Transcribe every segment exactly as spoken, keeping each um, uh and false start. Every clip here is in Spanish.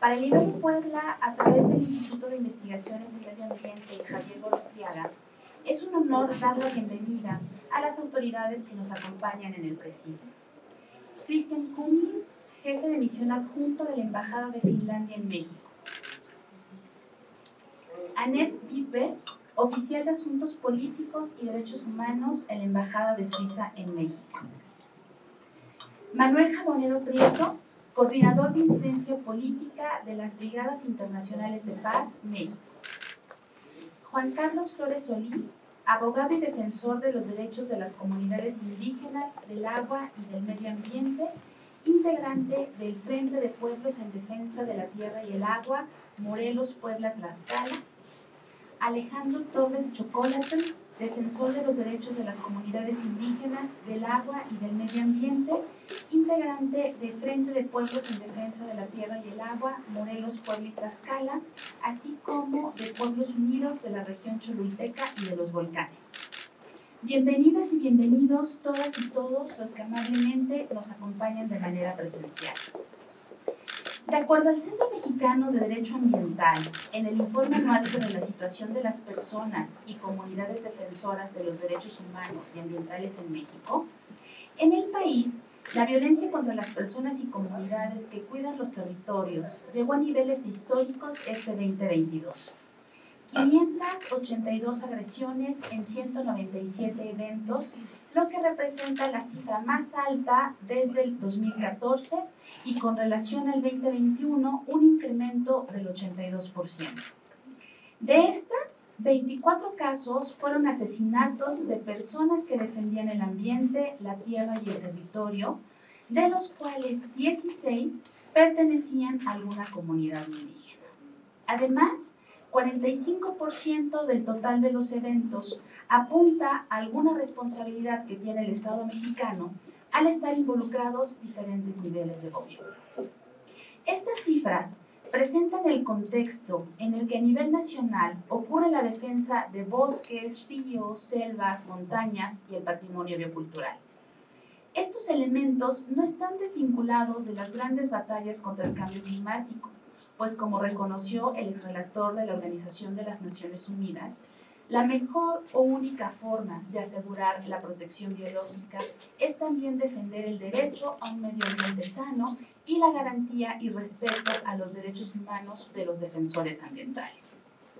Para el Ibero Puebla, a través del Instituto de Investigaciones en Medio Ambiente Javier Gorostiaga, es un honor dar la bienvenida a las autoridades que nos acompañan en el presidio. Christian Kumlin, jefe de misión adjunto de la Embajada de Finlandia en México. Annette Wittberg, oficial de Asuntos Políticos y Derechos Humanos en la Embajada de Suiza en México. Manuel Jabonero Prieto, coordinador de incidencia política de las Brigadas Internacionales de Paz, México. Juan Carlos Flores Solís, abogado y defensor de los derechos de las comunidades indígenas, del agua y del medio ambiente, integrante del Frente de Pueblos en Defensa de la Tierra y el Agua, Morelos, Puebla, Tlaxcala. Alejandro Torres Chocolatl, defensor de los derechos de las comunidades indígenas, del agua y del medio ambiente, integrante del Frente de Pueblos en Defensa de la Tierra y el Agua, Morelos, Puebla y Tlaxcala, así como de Pueblos Unidos de la región Cholulteca y de los volcanes. Bienvenidas y bienvenidos todas y todos los que amablemente nos acompañan de manera presencial. De acuerdo al Centro Mexicano de Derecho Ambiental, en el informe anual sobre la situación de las personas y comunidades defensoras de los derechos humanos y ambientales en México, en el país, la violencia contra las personas y comunidades que cuidan los territorios llegó a niveles históricos este veinte veintidós. quinientas ochenta y dos agresiones en ciento noventa y siete eventos, lo que representa la cifra más alta desde el dos mil catorce y con relación al veinte veintiuno un incremento del ochenta y dos por ciento. De estas, veinticuatro casos fueron asesinatos de personas que defendían el ambiente, la tierra y el territorio, de los cuales dieciséis pertenecían a alguna comunidad indígena. Además, cuarenta y cinco por ciento del total de los eventos apunta a alguna responsabilidad que tiene el Estado mexicano al estar involucrados diferentes niveles de gobierno. Estas cifras presentan el contexto en el que a nivel nacional ocurre la defensa de bosques, ríos, selvas, montañas y el patrimonio biocultural. Estos elementos no están desvinculados de las grandes batallas contra el cambio climático, pues como reconoció el exrelator de la Organización de las Naciones Unidas, la mejor o única forma de asegurar la protección biológica es también defender el derecho a un medio ambiente sano y la garantía y respeto a los derechos humanos de los defensores ambientales.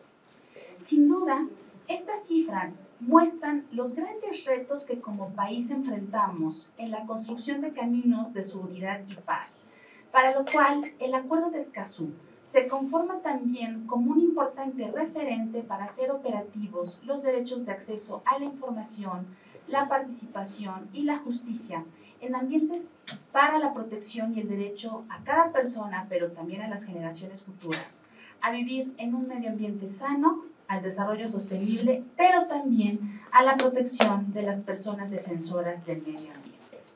Sin duda, estas cifras muestran los grandes retos que como país enfrentamos en la construcción de caminos de seguridad y paz, para lo cual el Acuerdo de Escazú se conforma también como un importante referente para hacer operativos los derechos de acceso a la información, la participación y la justicia en ambientes para la protección y el derecho a cada persona, pero también a las generaciones futuras, a vivir en un medio ambiente sano, al desarrollo sostenible, pero también a la protección de las personas defensoras del medio ambiente.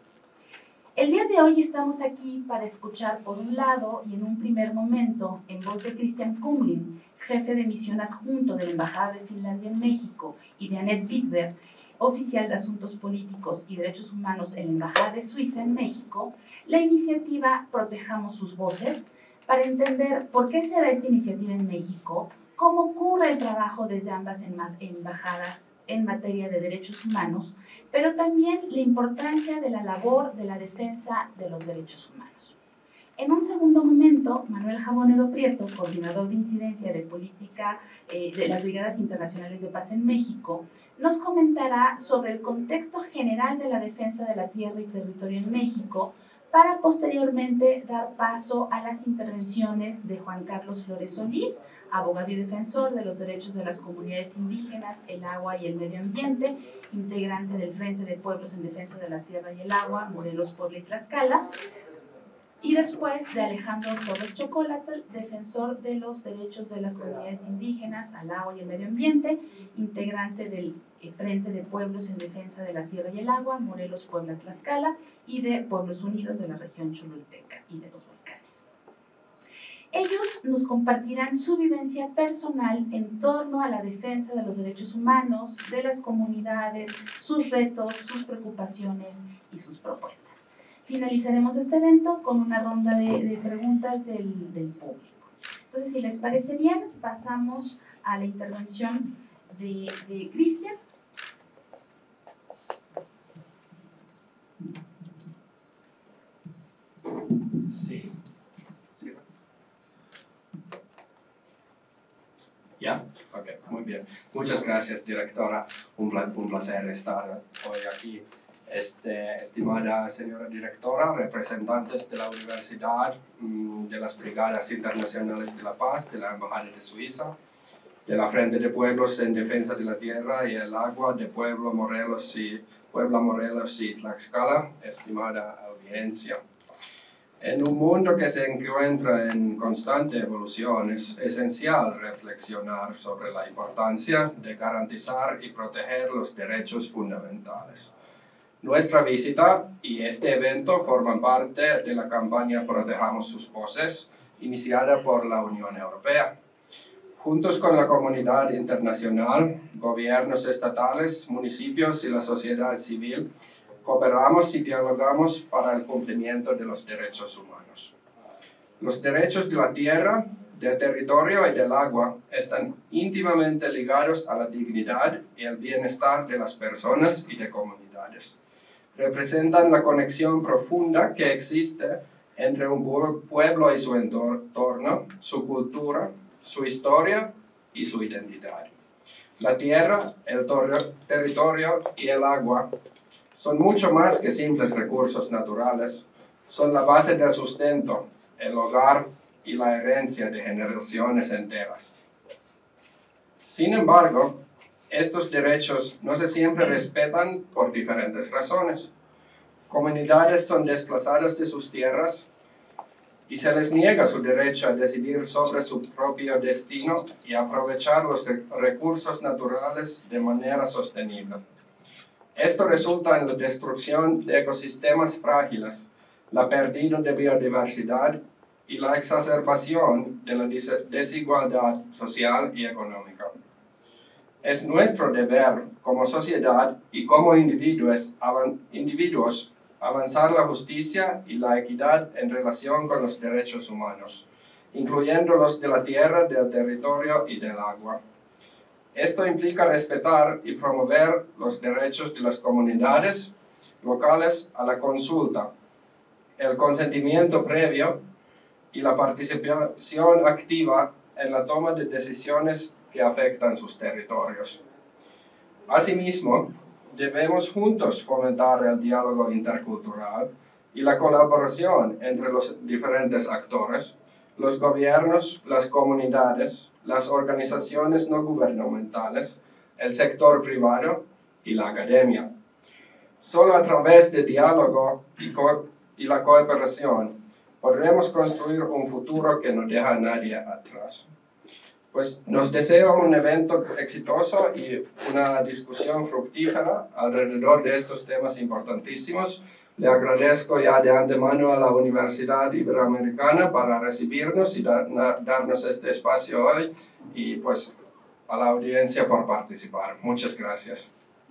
El día de hoy estamos aquí para escuchar por un lado y en un primer momento, en voz de Christian Kumlin, jefe de misión adjunto de la Embajada de Finlandia en México, y de Annette Wittberg, oficial de Asuntos Políticos y Derechos Humanos en la Embajada de Suiza en México, la iniciativa Protejamos sus Voces, para entender por qué se da esta iniciativa en México, cómo ocurre el trabajo desde ambas embajadas en materia de derechos humanos, pero también la importancia de la labor de la defensa de los derechos humanos. En un segundo momento, Manuel Jabonero Prieto, coordinador de incidencia de política eh, de las Brigadas Internacionales de Paz en México, nos comentará sobre el contexto general de la defensa de la tierra y territorio en México, para posteriormente dar paso a las intervenciones de Juan Carlos Flores Solís, abogado y defensor de los derechos de las comunidades indígenas, el agua y el medio ambiente, integrante del Frente de Pueblos en Defensa de la Tierra y el Agua, Morelos, Puebla y Tlaxcala, y después de Alejandro Torres Chocolatl, defensor de los derechos de las comunidades indígenas, al agua y el medio ambiente, integrante del Frente de Pueblos en Defensa de la Tierra y el Agua, Morelos, Puebla, Tlaxcala, y de Pueblos Unidos de la región Cholulteca y de los volcanes. Ellos nos compartirán su vivencia personal en torno a la defensa de los derechos humanos, de las comunidades, sus retos, sus preocupaciones y sus propuestas. Finalizaremos este evento con una ronda de, de preguntas del, del público. Entonces, si les parece bien, pasamos a la intervención de, de Cristian. Sí. ¿Sí? ¿Ya? Ok, muy bien. Muchas gracias, directora. Un, pla un placer estar hoy aquí. Este, estimada señora directora, representantes de la Universidad, de las Brigadas Internacionales de la Paz, de la Embajada de Suiza, de la Frente de Pueblos en Defensa de la Tierra y el Agua de Pueblo Morelos y, Puebla Morelos y Tlaxcala, estimada audiencia. En un mundo que se encuentra en constante evolución, es esencial reflexionar sobre la importancia de garantizar y proteger los derechos fundamentales. Nuestra visita y este evento forman parte de la campaña Protejamos sus voces, iniciada por la Unión Europea. Juntos con la comunidad internacional, gobiernos estatales, municipios y la sociedad civil, cooperamos y dialogamos para el cumplimiento de los derechos humanos. Los derechos de la tierra, del territorio y del agua están íntimamente ligados a la dignidad y el bienestar de las personas y de comunidades. Representan la conexión profunda que existe entre un pueblo y su entorno, su cultura, su historia y su identidad. La tierra, el territorio y el agua son mucho más que simples recursos naturales, son la base del sustento, el hogar y la herencia de generaciones enteras. Sin embargo, estos derechos no se siempre respetan por diferentes razones. Comunidades son desplazadas de sus tierras y se les niega su derecho a decidir sobre su propio destino y aprovechar los recursos naturales de manera sostenible. Esto resulta en la destrucción de ecosistemas frágiles, la pérdida de biodiversidad y la exacerbación de la desigualdad social y económica. Es nuestro deber como sociedad y como individuos, individuos avanzar la justicia y la equidad en relación con los derechos humanos, incluyendo los de la tierra, del territorio y del agua. Esto implica respetar y promover los derechos de las comunidades locales a la consulta, el consentimiento previo y la participación activa en la toma de decisiones que afectan sus territorios. Asimismo, debemos juntos fomentar el diálogo intercultural y la colaboración entre los diferentes actores, los gobiernos, las comunidades, las organizaciones no gubernamentales, el sector privado y la academia. Solo a través del diálogo y, co y la cooperación podremos construir un futuro que no deja a nadie atrás. Pues nos deseo un evento exitoso y una discusión fructífera alrededor de estos temas importantísimos. Le agradezco ya de antemano a la Universidad Iberoamericana para recibirnos y da, na, darnos este espacio hoy, y pues a la audiencia por participar. Muchas gracias.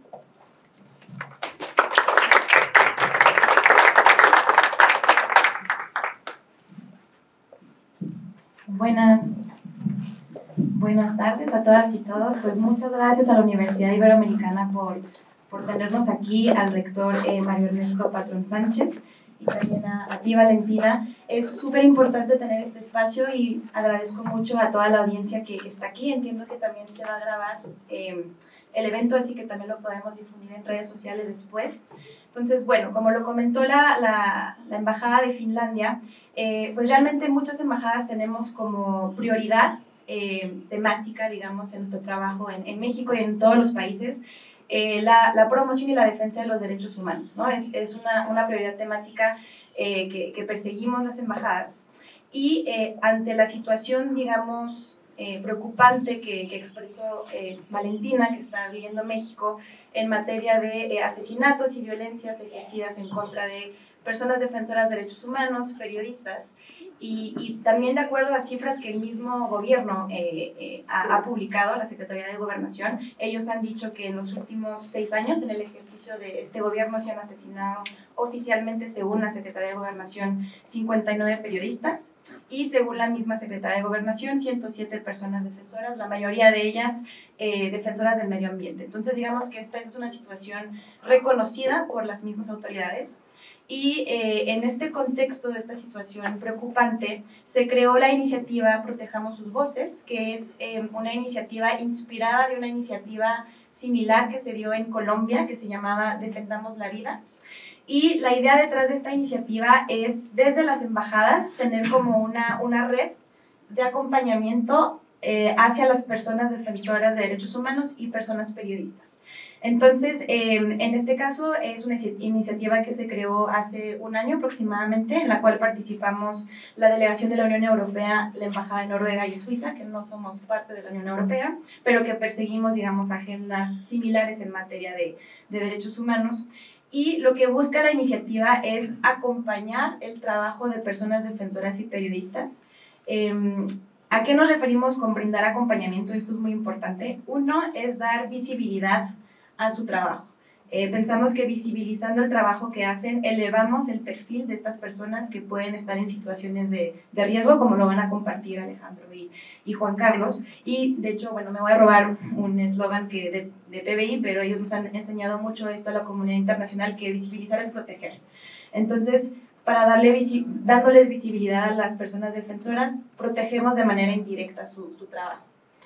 Buenas, buenas tardes a todas y todos. Pues muchas gracias a la Universidad Iberoamericana por, por tenernos aquí, al rector eh, Mario Ernesto Patrón Sánchez, y también a, a ti, Valentina. Es súper importante tener este espacio y agradezco mucho a toda la audiencia que está aquí. Entiendo que también se va a grabar eh, el evento, así que también lo podemos difundir en redes sociales después. Entonces, bueno, como lo comentó la, la, la Embajada de Finlandia, eh, pues realmente muchas embajadas tenemos como prioridad eh, temática, digamos, en nuestro trabajo en, en México y en todos los países, eh, la, la promoción y la defensa de los derechos humanos, ¿no? Es, es una, una prioridad temática eh, que, que perseguimos las embajadas. Y eh, ante la situación, digamos, eh, preocupante que, que expresó eh, Valentina, que está viviendo México en materia de eh, asesinatos y violencias ejercidas en contra de personas defensoras de derechos humanos, periodistas, Y, y también de acuerdo a cifras que el mismo gobierno eh, eh, ha, ha publicado, la Secretaría de Gobernación, ellos han dicho que en los últimos seis años, en el ejercicio de este gobierno, se han asesinado oficialmente, según la Secretaría de Gobernación, cincuenta y nueve periodistas, y según la misma Secretaría de Gobernación, ciento siete personas defensoras, la mayoría de ellas eh, defensoras del medio ambiente. Entonces, digamos que esta es una situación reconocida por las mismas autoridades. Y eh, en este contexto de esta situación preocupante, se creó la iniciativa Protejamos sus Voces, que es eh, una iniciativa inspirada de una iniciativa similar que se dio en Colombia, que se llamaba Defendamos la Vida. Y la idea detrás de esta iniciativa es, desde las embajadas, tener como una, una red de acompañamiento eh, hacia las personas defensoras de derechos humanos y personas periodistas. Entonces, eh, en este caso es una iniciativa que se creó hace un año aproximadamente, en la cual participamos la delegación de la Unión Europea, la Embajada de Noruega y Suiza, que no somos parte de la Unión Europea, pero que perseguimos, digamos, agendas similares en materia de, de derechos humanos. Y lo que busca la iniciativa es acompañar el trabajo de personas defensoras y periodistas. Eh, ¿A qué nos referimos con brindar acompañamiento? Esto es muy importante. Uno es dar visibilidad a su trabajo. Eh, pensamos que visibilizando el trabajo que hacen, elevamos el perfil de estas personas que pueden estar en situaciones de, de riesgo, como lo van a compartir Alejandro y, y Juan Carlos. Y, de hecho, bueno, me voy a robar un eslogan que de, de P B I, pero ellos nos han enseñado mucho esto a la comunidad internacional, que visibilizar es proteger. Entonces, para darle visi dándoles visibilidad a las personas defensoras, protegemos de manera indirecta su, su trabajo.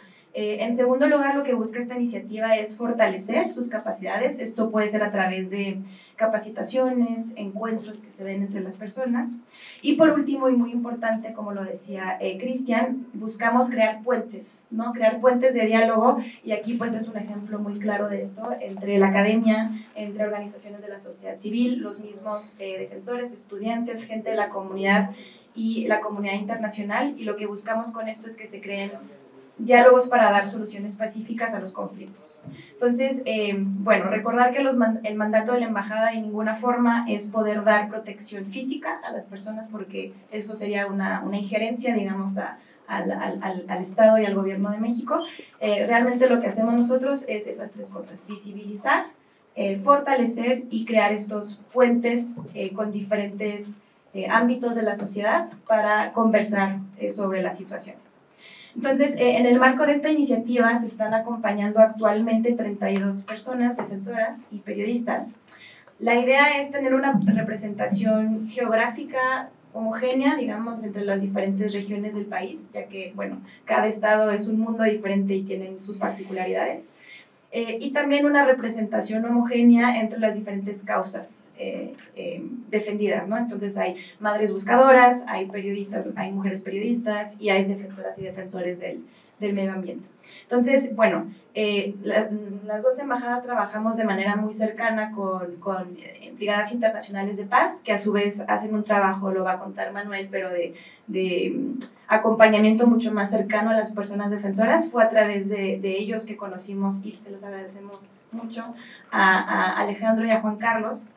Eh, en segundo lugar, lo que busca esta iniciativa es fortalecer sus capacidades. Esto puede ser a través de capacitaciones, encuentros que se den entre las personas. Y por último, y muy importante, como lo decía eh, Cristian, buscamos crear puentes, ¿no? Crear puentes de diálogo, y aquí pues es un ejemplo muy claro de esto, entre la academia, entre organizaciones de la sociedad civil, los mismos eh, defensores, estudiantes, gente de la comunidad y la comunidad internacional, y lo que buscamos con esto es que se creen diálogos para dar soluciones pacíficas a los conflictos. Entonces, eh, bueno, recordar que los man el mandato de la embajada de ninguna forma es poder dar protección física a las personas, porque eso sería una, una injerencia, digamos, a, al, al, al Estado y al gobierno de México. Eh, realmente lo que hacemos nosotros es esas tres cosas: visibilizar, eh, fortalecer y crear estos puentes eh, con diferentes eh, ámbitos de la sociedad para conversar eh, sobre las situaciones. Entonces, eh, en el marco de esta iniciativa se están acompañando actualmente treinta y dos personas defensoras y periodistas. La idea es tener una representación geográfica homogénea, digamos, entre las diferentes regiones del país, ya que, bueno, cada estado es un mundo diferente y tienen sus particularidades. Eh, y también una representación homogénea entre las diferentes causas eh, eh, defendidas, ¿no? Entonces hay madres buscadoras, hay periodistas, hay mujeres periodistas y hay defensoras y defensores del, del medio ambiente. Entonces, bueno, eh, la, las dos embajadas trabajamos de manera muy cercana con, con eh, brigadas internacionales de paz, que a su vez hacen un trabajo, lo va a contar Manuel, pero de, de acompañamiento mucho más cercano a las personas defensoras. Fue a través de, de ellos que conocimos, y se los agradecemos mucho, a, a Alejandro y a Juan Carlos.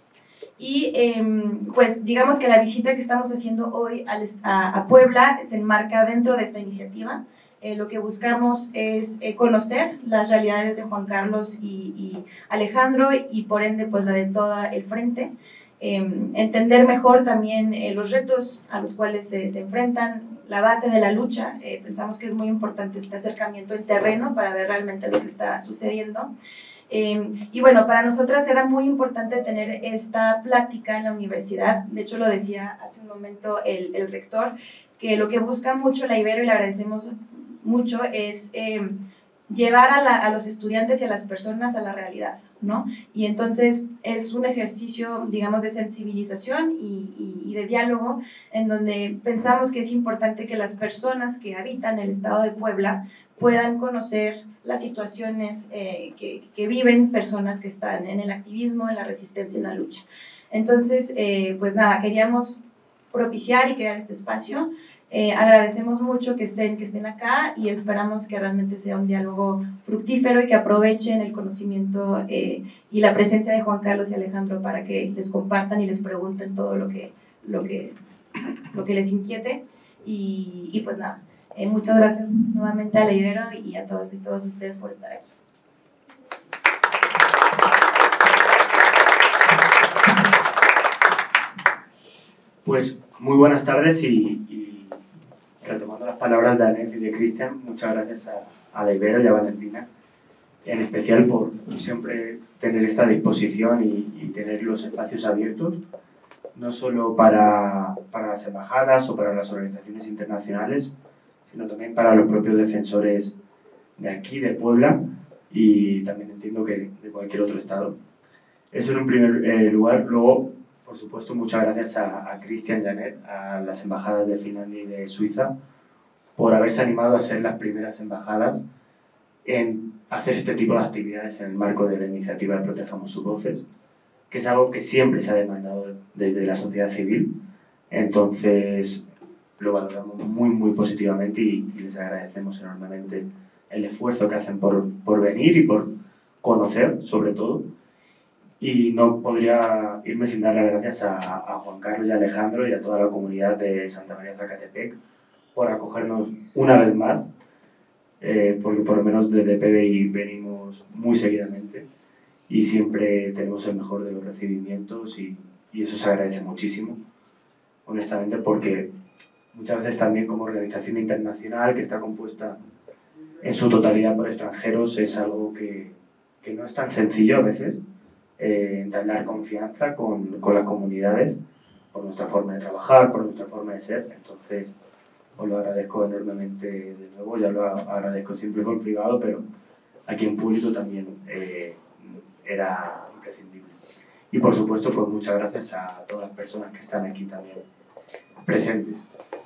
Y eh, pues digamos que la visita que estamos haciendo hoy a, a Puebla se enmarca dentro de esta iniciativa. Eh, lo que buscamos es eh, conocer las realidades de Juan Carlos y, y Alejandro, y por ende pues la de todo el frente, eh, entender mejor también eh, los retos a los cuales se, se enfrentan, la base de la lucha. Eh, pensamos que es muy importante este acercamiento en terreno para ver realmente lo que está sucediendo. Eh, y bueno, para nosotras era muy importante tener esta plática en la universidad. De hecho, lo decía hace un momento el, el rector, que lo que busca mucho la Ibero, y le agradecemos mucho, es eh, llevar a, la, a los estudiantes y a las personas a la realidad, ¿no? Y entonces es un ejercicio, digamos, de sensibilización y, y, y de diálogo, en donde pensamos que es importante que las personas que habitan el estado de Puebla puedan conocer las situaciones eh, que, que viven personas que están en el activismo, en la resistencia, en la lucha. Entonces, eh, pues nada, queríamos propiciar y crear este espacio. Eh, agradecemos mucho que estén, que estén acá, y esperamos que realmente sea un diálogo fructífero y que aprovechen el conocimiento eh, y la presencia de Juan Carlos y Alejandro para que les compartan y les pregunten todo lo que, lo que lo que les inquiete. Y, y pues nada, eh, muchas gracias nuevamente a la Ibero y a todos y todos ustedes por estar aquí. Pues muy buenas tardes y, y retomando las palabras de Anet y de Cristian, muchas gracias a, a la Ibero y a Valentina, en especial por siempre tener esta disposición y, y tener los espacios abiertos, no solo para, para las embajadas o para las organizaciones internacionales, sino también para los propios defensores de aquí, de Puebla, y también entiendo que de cualquier otro estado. Eso en un primer eh, lugar. Luego, por supuesto, muchas gracias a, a Cristian y a Anet, a las embajadas de Finlandia y de Suiza, por haberse animado a ser las primeras embajadas en hacer este tipo de actividades en el marco de la iniciativa de Protejamos sus Voces, que es algo que siempre se ha demandado desde la sociedad civil. Entonces lo valoramos muy muy positivamente y, y les agradecemos enormemente el esfuerzo que hacen por, por venir y por conocer, sobre todo. Y no podría irme sin dar las gracias a, a Juan Carlos y a Alejandro y a toda la comunidad de Santa María Zacatepec por acogernos una vez más, eh, porque por lo menos desde P B I venimos muy seguidamente y siempre tenemos el mejor de los recibimientos y, y eso se agradece muchísimo, honestamente, porque muchas veces también como organización internacional que está compuesta en su totalidad por extranjeros es algo que, que no es tan sencillo a veces, eh, entablar confianza con, con las comunidades por nuestra forma de trabajar, por nuestra forma de ser. Entonces os lo agradezco enormemente de nuevo, ya lo agradezco siempre por privado, pero aquí en público también eh, era imprescindible. Y por supuesto, pues muchas gracias a todas las personas que están aquí también presentes.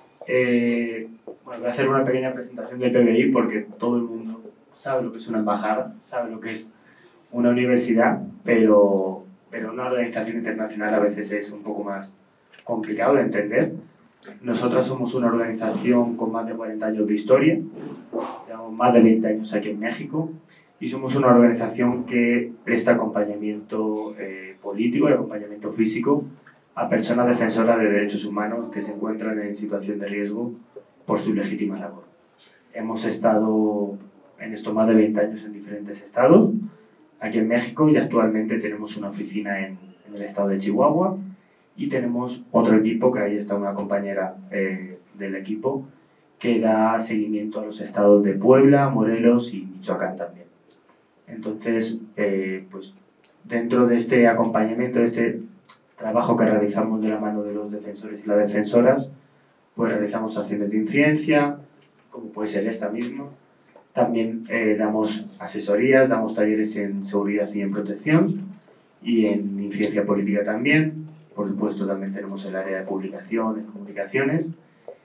Eh, bueno, voy a hacer una pequeña presentación del P B I porque todo el mundo sabe lo que es una embajada, sabe lo que es una universidad, pero, pero una organización internacional a veces es un poco más complicado de entender. Nosotros somos una organización con más de cuarenta años de historia, llevamos más de veinte años aquí en México, y somos una organización que presta acompañamiento eh, político y acompañamiento físico a personas defensoras de derechos humanos que se encuentran en situación de riesgo por su legítima labor. Hemos estado en estos más de veinte años en diferentes estados, aquí en México, y actualmente tenemos una oficina en, en el estado de Chihuahua, y tenemos otro equipo, que ahí está una compañera eh, del equipo, que da seguimiento a los estados de Puebla, Morelos y Michoacán también. Entonces, eh, pues dentro de este acompañamiento, de este trabajo que realizamos de la mano de los defensores y las defensoras, pues realizamos acciones de incidencia, como puede ser esta misma. También eh, damos asesorías, damos talleres en seguridad y en protección, y en incidencia política también. Por supuesto, también tenemos el área de publicaciones, comunicaciones,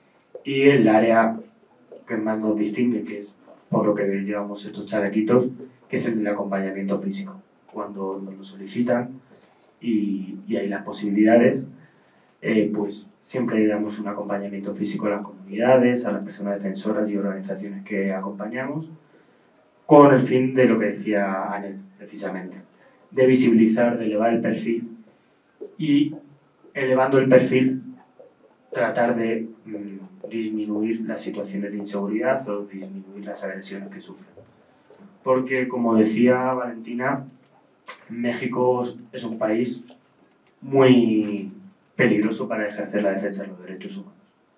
y el área que más nos distingue, que es por lo que llevamos estos chalequitos, que es el del acompañamiento físico. Cuando nos lo solicitan y, y hay las posibilidades, eh, pues siempre damos un acompañamiento físico a las comunidades, a las personas defensoras y organizaciones que acompañamos, con el fin de lo que decía Anet, precisamente, de visibilizar, de elevar el perfil y, elevando el perfil, tratar de mmm, disminuir las situaciones de inseguridad o disminuir las agresiones que sufren. Porque, como decía Valentina, México es un país muy peligroso para ejercer la defensa de los derechos humanos.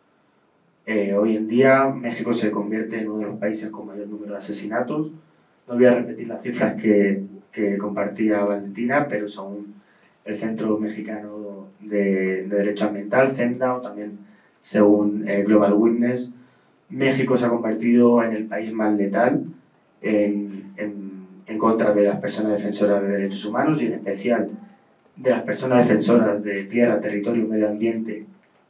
Eh, hoy en día México se convierte en uno de los países con mayor número de asesinatos. No voy a repetir las cifras que, que compartía Valentina, pero son el Centro Mexicano de, de Derecho Ambiental, CEMDA, o también según eh, Global Witness, México se ha convertido en el país más letal en, en, en contra de las personas defensoras de derechos humanos y en especial de las personas defensoras de tierra, territorio, medio ambiente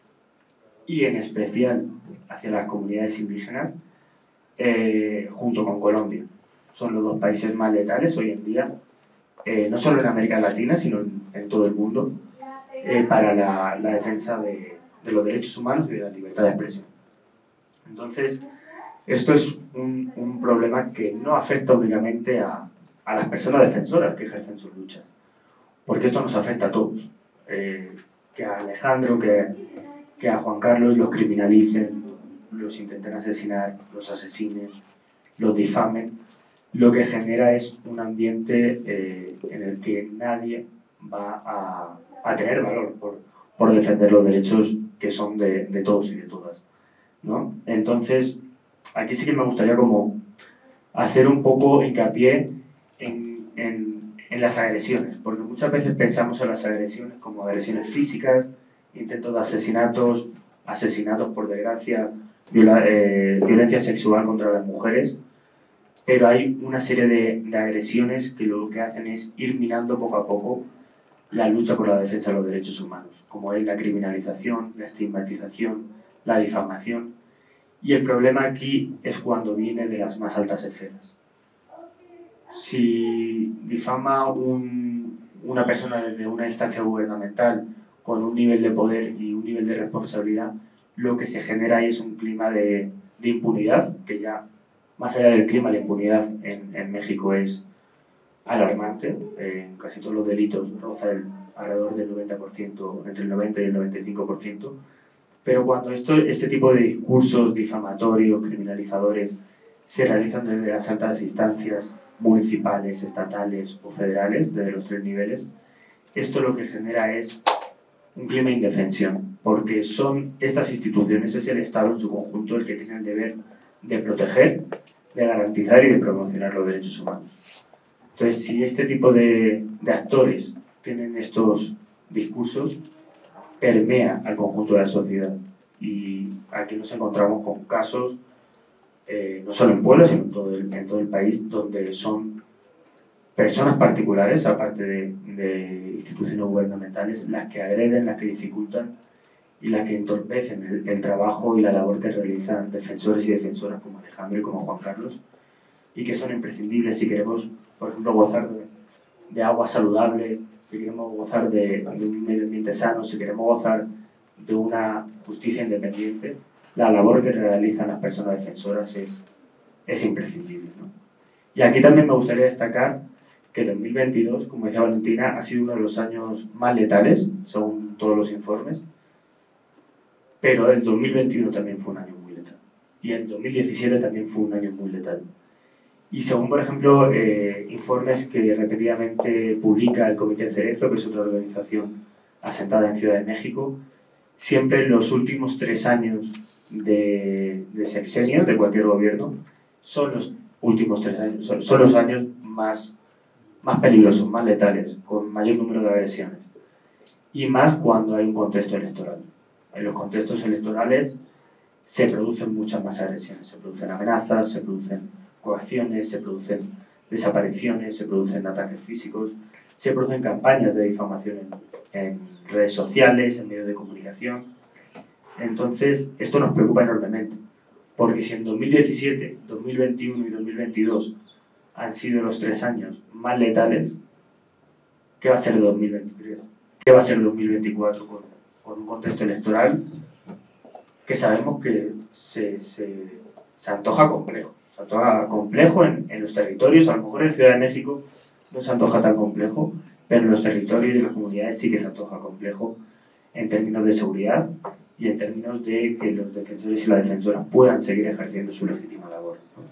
y en especial hacia las comunidades indígenas, eh, junto con Colombia. Son los dos países más letales hoy en día, eh, no solo en América Latina, sino en, en todo el mundo, eh, para la, la defensa de, de los derechos humanos y de la libertad de expresión. Entonces, esto es un, un problema que no afecta únicamente a, a las personas defensoras que ejercen sus luchas, porque esto nos afecta a todos, eh, que a Alejandro, que, que a Juan Carlos los criminalicen, los intenten asesinar, los asesinen, los difamen, lo que genera es un ambiente eh, en el que nadie va a, a tener valor por, por defender los derechos que son de, de todos y de todas, ¿no? Entonces, aquí sí que me gustaría como hacer un poco hincapié en, en, en las agresiones, porque muchas veces pensamos en las agresiones como agresiones físicas, intentos de asesinatos, asesinatos por desgracia, viola, eh, violencia sexual contra las mujeres, pero hay una serie de, de agresiones que lo que hacen es ir minando poco a poco la lucha por la defensa de los derechos humanos, como es la criminalización, la estigmatización, la difamación. Y el problema aquí es cuando viene de las más altas esferas. Si difama un, una persona desde una instancia gubernamental con un nivel de poder y un nivel de responsabilidad, lo que se genera ahí es un clima de, de impunidad, que ya, más allá del clima, la impunidad en, en México es alarmante. En casi todos los delitos roza el, alrededor del noventa por ciento, entre el noventa y el noventa y cinco por ciento. Pero cuando esto, este tipo de discursos difamatorios, criminalizadores, se realizan desde las altas instancias municipales, estatales o federales, desde los tres niveles, esto lo que genera es un clima de indefensión, porque son estas instituciones, es el Estado en su conjunto el que tiene el deber de proteger, de garantizar y de promocionar los derechos humanos. Entonces, si este tipo de, de actores tienen estos discursos, permea al conjunto de la sociedad. Y aquí nos encontramos con casos, eh, no solo en Puebla, sino en todo el, en todo el país, donde son personas particulares, aparte de, de instituciones gubernamentales, las que agreden, las que dificultan y las que entorpecen el, el trabajo y la labor que realizan defensores y defensoras como Alejandro y como Juan Carlos, y que son imprescindibles si queremos, por ejemplo, gozar de, de agua saludable, si queremos gozar de, de un medio ambiente sano, si queremos gozar de una justicia independiente, la labor que realizan las personas defensoras es, es imprescindible, ¿no? Y aquí también me gustaría destacar que dos mil veintidós, como decía Valentina, ha sido uno de los años más letales, según todos los informes, pero el dos mil veintiuno también fue un año muy letal. Y el dos mil diecisiete también fue un año muy letal. Y según, por ejemplo, eh, informes que repetidamente publica el Comité Cerezo, que es otra organización asentada en Ciudad de México, siempre los últimos tres años de, de sexenio de cualquier gobierno son los últimos tres años, son, son los años más, más peligrosos, más letales, con mayor número de agresiones. Y más cuando hay un contexto electoral. En los contextos electorales se producen muchas más agresiones, se producen amenazas, se producen coacciones, se producen desapariciones, se producen ataques físicos, se producen campañas de difamación en, en redes sociales, en medios de comunicación. Entonces, esto nos preocupa enormemente, porque si en dos mil diecisiete, dos mil veintiuno y dos mil veintidós han sido los tres años más letales, ¿qué va a ser de dos mil veintitrés? ¿Qué va a ser de dos mil veinticuatro con, con un contexto electoral que sabemos que se, se, se antoja complejo? Se antoja complejo en, en los territorios, a lo mejor en Ciudad de México no se antoja tan complejo, pero en los territorios y en las comunidades sí que se antoja complejo en términos de seguridad y en términos de que los defensores y las defensoras puedan seguir ejerciendo su legítima labor, ¿no?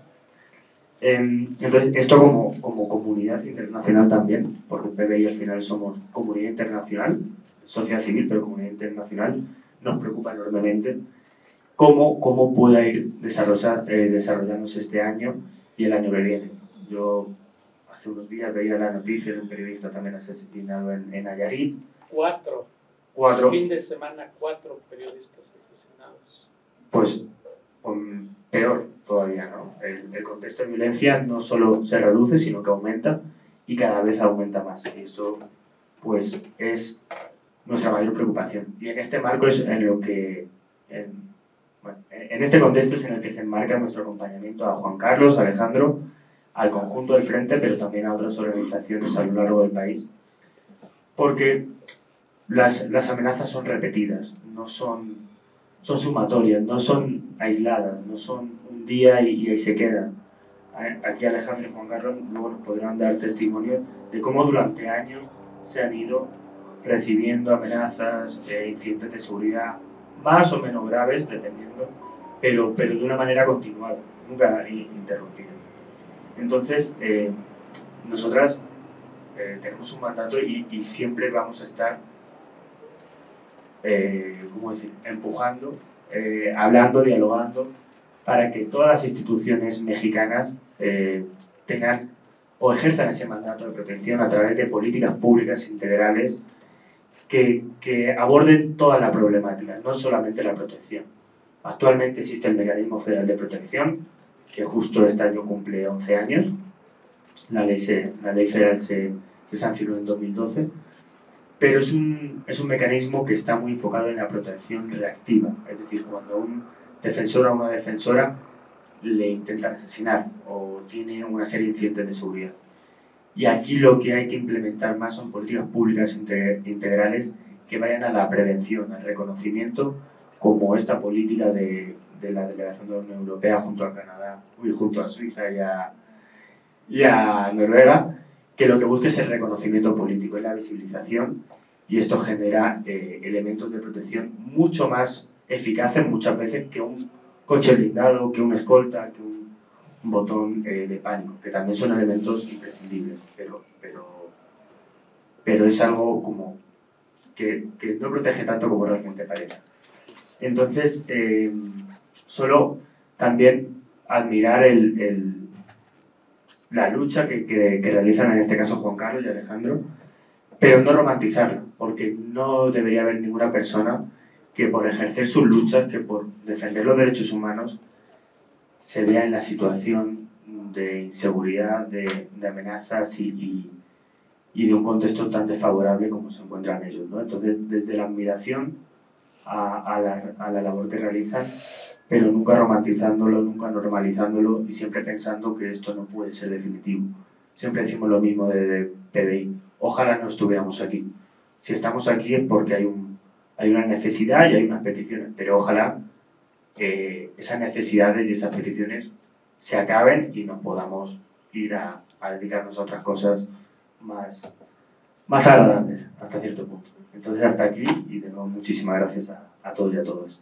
Eh, entonces, esto como, como comunidad internacional también, porque P B I al final somos comunidad internacional, sociedad civil, pero comunidad internacional, nos preocupa enormemente cómo, cómo pueda ir desarrollar, eh, desarrollándose este año y el año que viene. Yo hace unos días veía la noticia de un periodista también asesinado en, en Nayarit. Cuatro. Cuatro. Fin de semana, cuatro periodistas asesinados. Pues um, peor todavía, ¿no? El, el contexto de violencia no solo se reduce, sino que aumenta y cada vez aumenta más. Y esto, pues, es nuestra mayor preocupación. Y en este marco es en lo que... En, bueno, en este contexto es en el que se enmarca nuestro acompañamiento a Juan Carlos, a Alejandro, al conjunto del Frente, pero también a otras organizaciones a lo largo del país. Porque las, las amenazas son repetidas, no son, son sumatorias, no son aisladas, no son un día y, y ahí se quedan. Aquí Alejandro y Juan Carlos luego nos podrán dar testimonio de cómo durante años se han ido recibiendo amenazas, eh, incidentes de seguridad, más o menos graves, dependiendo, pero, pero de una manera continuada, nunca interrumpida. Entonces, eh, nosotras eh, tenemos un mandato y, y siempre vamos a estar, eh, ¿cómo decir?, empujando, eh, hablando, dialogando, para que todas las instituciones mexicanas eh, tengan o ejerzan ese mandato de protección a través de políticas públicas integrales que, que aborden toda la problemática, no solamente la protección. Actualmente existe el Mecanismo Federal de Protección, que justo este año cumple once años. La ley, se, la ley federal se, se sancionó en dos mil doce, pero es un, es un mecanismo que está muy enfocado en la protección reactiva, es decir, cuando un defensor o una defensora le intentan asesinar o tiene una serie de incidentes de seguridad. Y aquí lo que hay que implementar más son políticas públicas integrales que vayan a la prevención, al reconocimiento, como esta política de, de la delegación de la Unión Europea junto a Canadá, uy, junto a Suiza y a, y a Noruega, que lo que busca es el reconocimiento político, es la visibilización, y esto genera eh, elementos de protección mucho más eficaces muchas veces que un coche blindado, que una escolta, que un, un botón eh, de pánico, que también son elementos imprescindibles, pero, pero, pero es algo como que, que no protege tanto como realmente parece. Entonces, eh, solo también admirar el, el, la lucha que, que, que realizan en este caso Juan Carlos y Alejandro, pero no romantizarla, porque no debería haber ninguna persona que por ejercer sus luchas, que por defender los derechos humanos, se vea en la situación de inseguridad, de, de amenazas y, y, y de un contexto tan desfavorable como se encuentran ellos, ¿no? Entonces, desde la admiración a, a, la, a la labor que realizan, pero nunca romantizándolo, nunca normalizándolo y siempre pensando que esto no puede ser definitivo. Siempre decimos lo mismo de, de P B I. Ojalá no estuviéramos aquí. Si estamos aquí es porque hay, un, hay una necesidad y hay unas peticiones, pero ojalá eh, esas necesidades y esas peticiones se acaben y nos podamos ir a, a dedicarnos a otras cosas más, más agradables, hasta cierto punto. Entonces, hasta aquí y de nuevo muchísimas gracias a, a todos y a todas.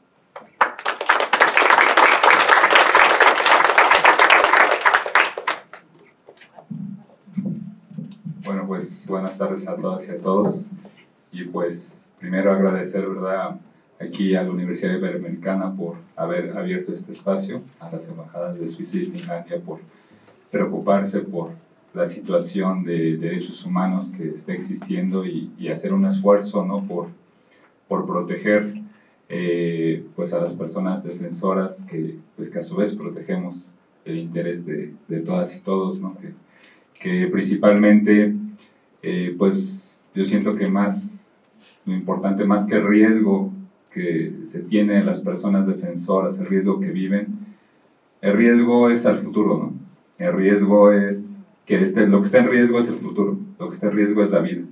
Bueno, pues buenas tardes a todas y a todos. Y pues primero agradecer, ¿verdad?, aquí a la Universidad Iberoamericana por haber abierto este espacio, a las embajadas de Suiza y Finlandia por preocuparse por la situación de derechos humanos que está existiendo y, y hacer un esfuerzo, ¿no?, por, por proteger eh, pues a las personas defensoras que, pues que a su vez protegemos el interés de, de todas y todos, ¿no?, que, que principalmente eh, pues yo siento que más lo importante, más que el riesgo que se tiene en las personas defensoras, el riesgo que viven, el riesgo es al futuro, ¿no? El riesgo es que este, lo que está en riesgo es el futuro, lo que está en riesgo es la vida.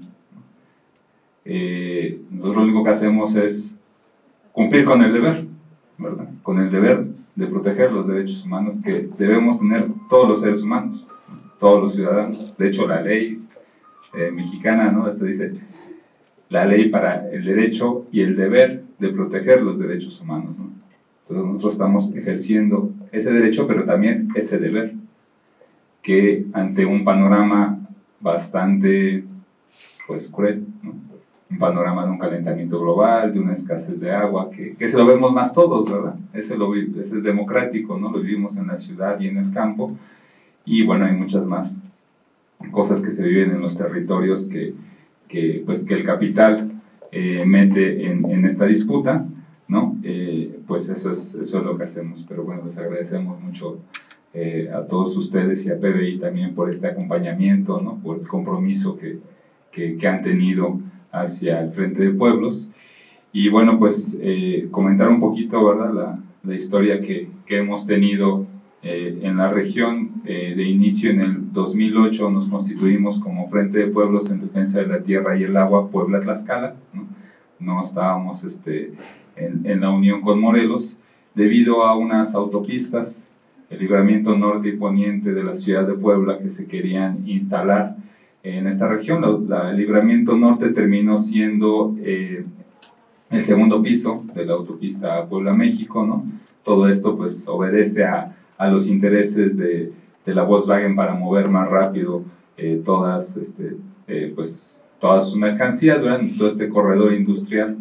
Eh, nosotros lo único que hacemos es cumplir con el deber, ¿verdad? Con el deber de proteger los derechos humanos que debemos tener todos los seres humanos, todos los ciudadanos. De hecho, la ley eh, mexicana, ¿no?, esto dice la ley para el derecho y el deber de proteger los derechos humanos, ¿no? Entonces nosotros estamos ejerciendo ese derecho, pero también ese deber, que ante un panorama bastante, pues, cruel, ¿no?, un panorama de un calentamiento global, de una escasez de agua, que, que se lo vemos más todos, ¿verdad? Ese, lo, ese es democrático, ¿no? Lo vivimos en la ciudad y en el campo, y bueno, hay muchas más cosas que se viven en los territorios que, que, pues, que el capital eh, mete en, en esta disputa, ¿no? Eh, pues eso es, eso es lo que hacemos. Pero bueno, les agradecemos mucho eh, a todos ustedes y a P B I también por este acompañamiento, ¿no?, por el compromiso que, que, que han tenido hacia el Frente de Pueblos. Y bueno, pues eh, comentar un poquito, ¿verdad?, la, la historia que, que hemos tenido eh, en la región. Eh, de inicio, en el dos mil ocho nos constituimos como Frente de Pueblos en Defensa de la Tierra y el Agua, Puebla-Tlaxcala, ¿no? No estábamos este, en, en la unión con Morelos, debido a unas autopistas, el libramiento norte y poniente de la ciudad de Puebla, que se querían instalar en esta región. La, la, el libramiento norte terminó siendo eh, el segundo piso de la autopista Puebla-México, ¿no? Todo esto pues obedece a, a los intereses de, de la Volkswagen para mover más rápido eh, todas, este, eh, pues, todas sus mercancías, ¿verdad? En todo este corredor industrial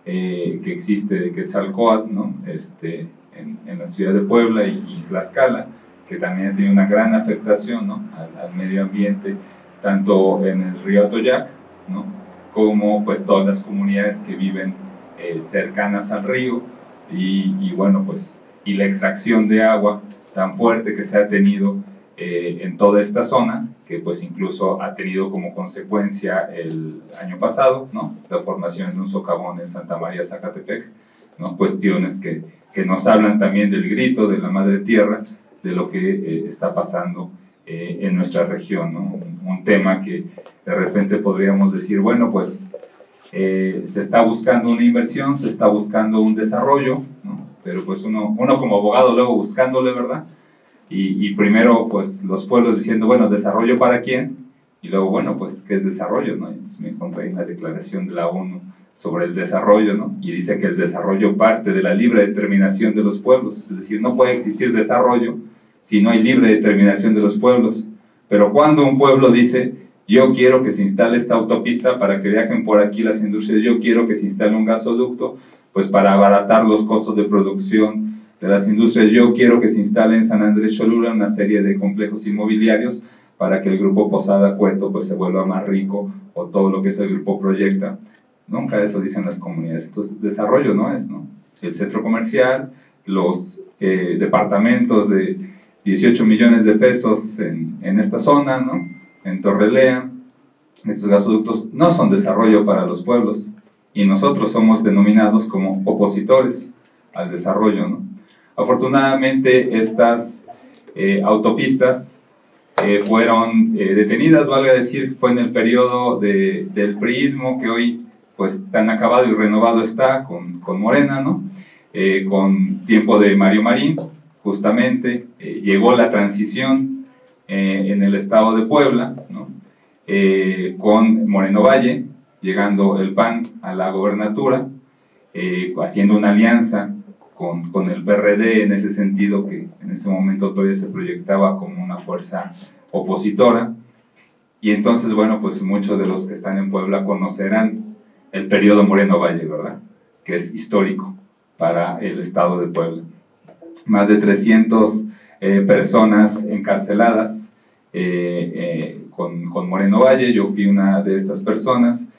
eh, que existe de Quetzalcóatl, ¿no? Este, en, en la ciudad de Puebla y, y Tlaxcala, que también tiene una gran afectación, ¿no? al, al medio ambiente, tanto en el río Atoyac, ¿no? como pues todas las comunidades que viven eh, cercanas al río, y, y bueno, pues, y la extracción de agua tan fuerte que se ha tenido eh, en toda esta zona, que pues incluso ha tenido como consecuencia el año pasado, ¿no? la formación de un socavón en Santa María, Zacatepec, ¿no? cuestiones que, que nos hablan también del grito de la Madre Tierra, de lo que eh, está pasando eh, en nuestra región, ¿no? un, un tema que de repente podríamos decir, bueno, pues eh, se está buscando una inversión, se está buscando un desarrollo, ¿no? pero pues uno, uno como abogado luego buscándole, ¿verdad? Y, y primero pues los pueblos diciendo, bueno, ¿desarrollo para quién? Y luego, bueno, pues, ¿qué es desarrollo? ¿no? Entonces me encontré en la declaración de la ONU sobre el desarrollo, ¿no? y dice que el desarrollo parte de la libre determinación de los pueblos, es decir, no puede existir desarrollo si no hay libre determinación de los pueblos. Pero cuando un pueblo dice, yo quiero que se instale esta autopista para que viajen por aquí las industrias, yo quiero que se instale un gasoducto, pues para abaratar los costos de producción de las industrias, yo quiero que se instale en San Andrés Cholula una serie de complejos inmobiliarios para que el grupo Posada Cueto pues se vuelva más rico, o todo lo que es el grupo Proyecta. Nunca eso dicen las comunidades. Entonces, desarrollo no es, ¿no? El centro comercial, los eh, departamentos de dieciocho millones de pesos en, en esta zona, ¿no? En Torrelea, estos gasoductos no son desarrollo para los pueblos, y nosotros somos denominados como opositores al desarrollo, ¿no? Afortunadamente, estas eh, autopistas eh, fueron eh, detenidas, valga decir, fue en el periodo de, del priismo, que hoy pues tan acabado y renovado está con, con Morena, ¿no? Eh, con tiempo de Mario Marín, justamente, eh, llegó la transición eh, en el estado de Puebla, ¿no? eh, con Moreno Valle, llegando el P A N a la gobernatura, eh, haciendo una alianza con, con el P R D en ese sentido, que en ese momento todavía se proyectaba como una fuerza opositora. Y entonces, bueno, pues muchos de los que están en Puebla conocerán el periodo Moreno Valle, ¿verdad? Que es histórico para el estado de Puebla. Más de trescientas eh, personas encarceladas eh, eh, con, con Moreno Valle. Yo fui una de estas personas.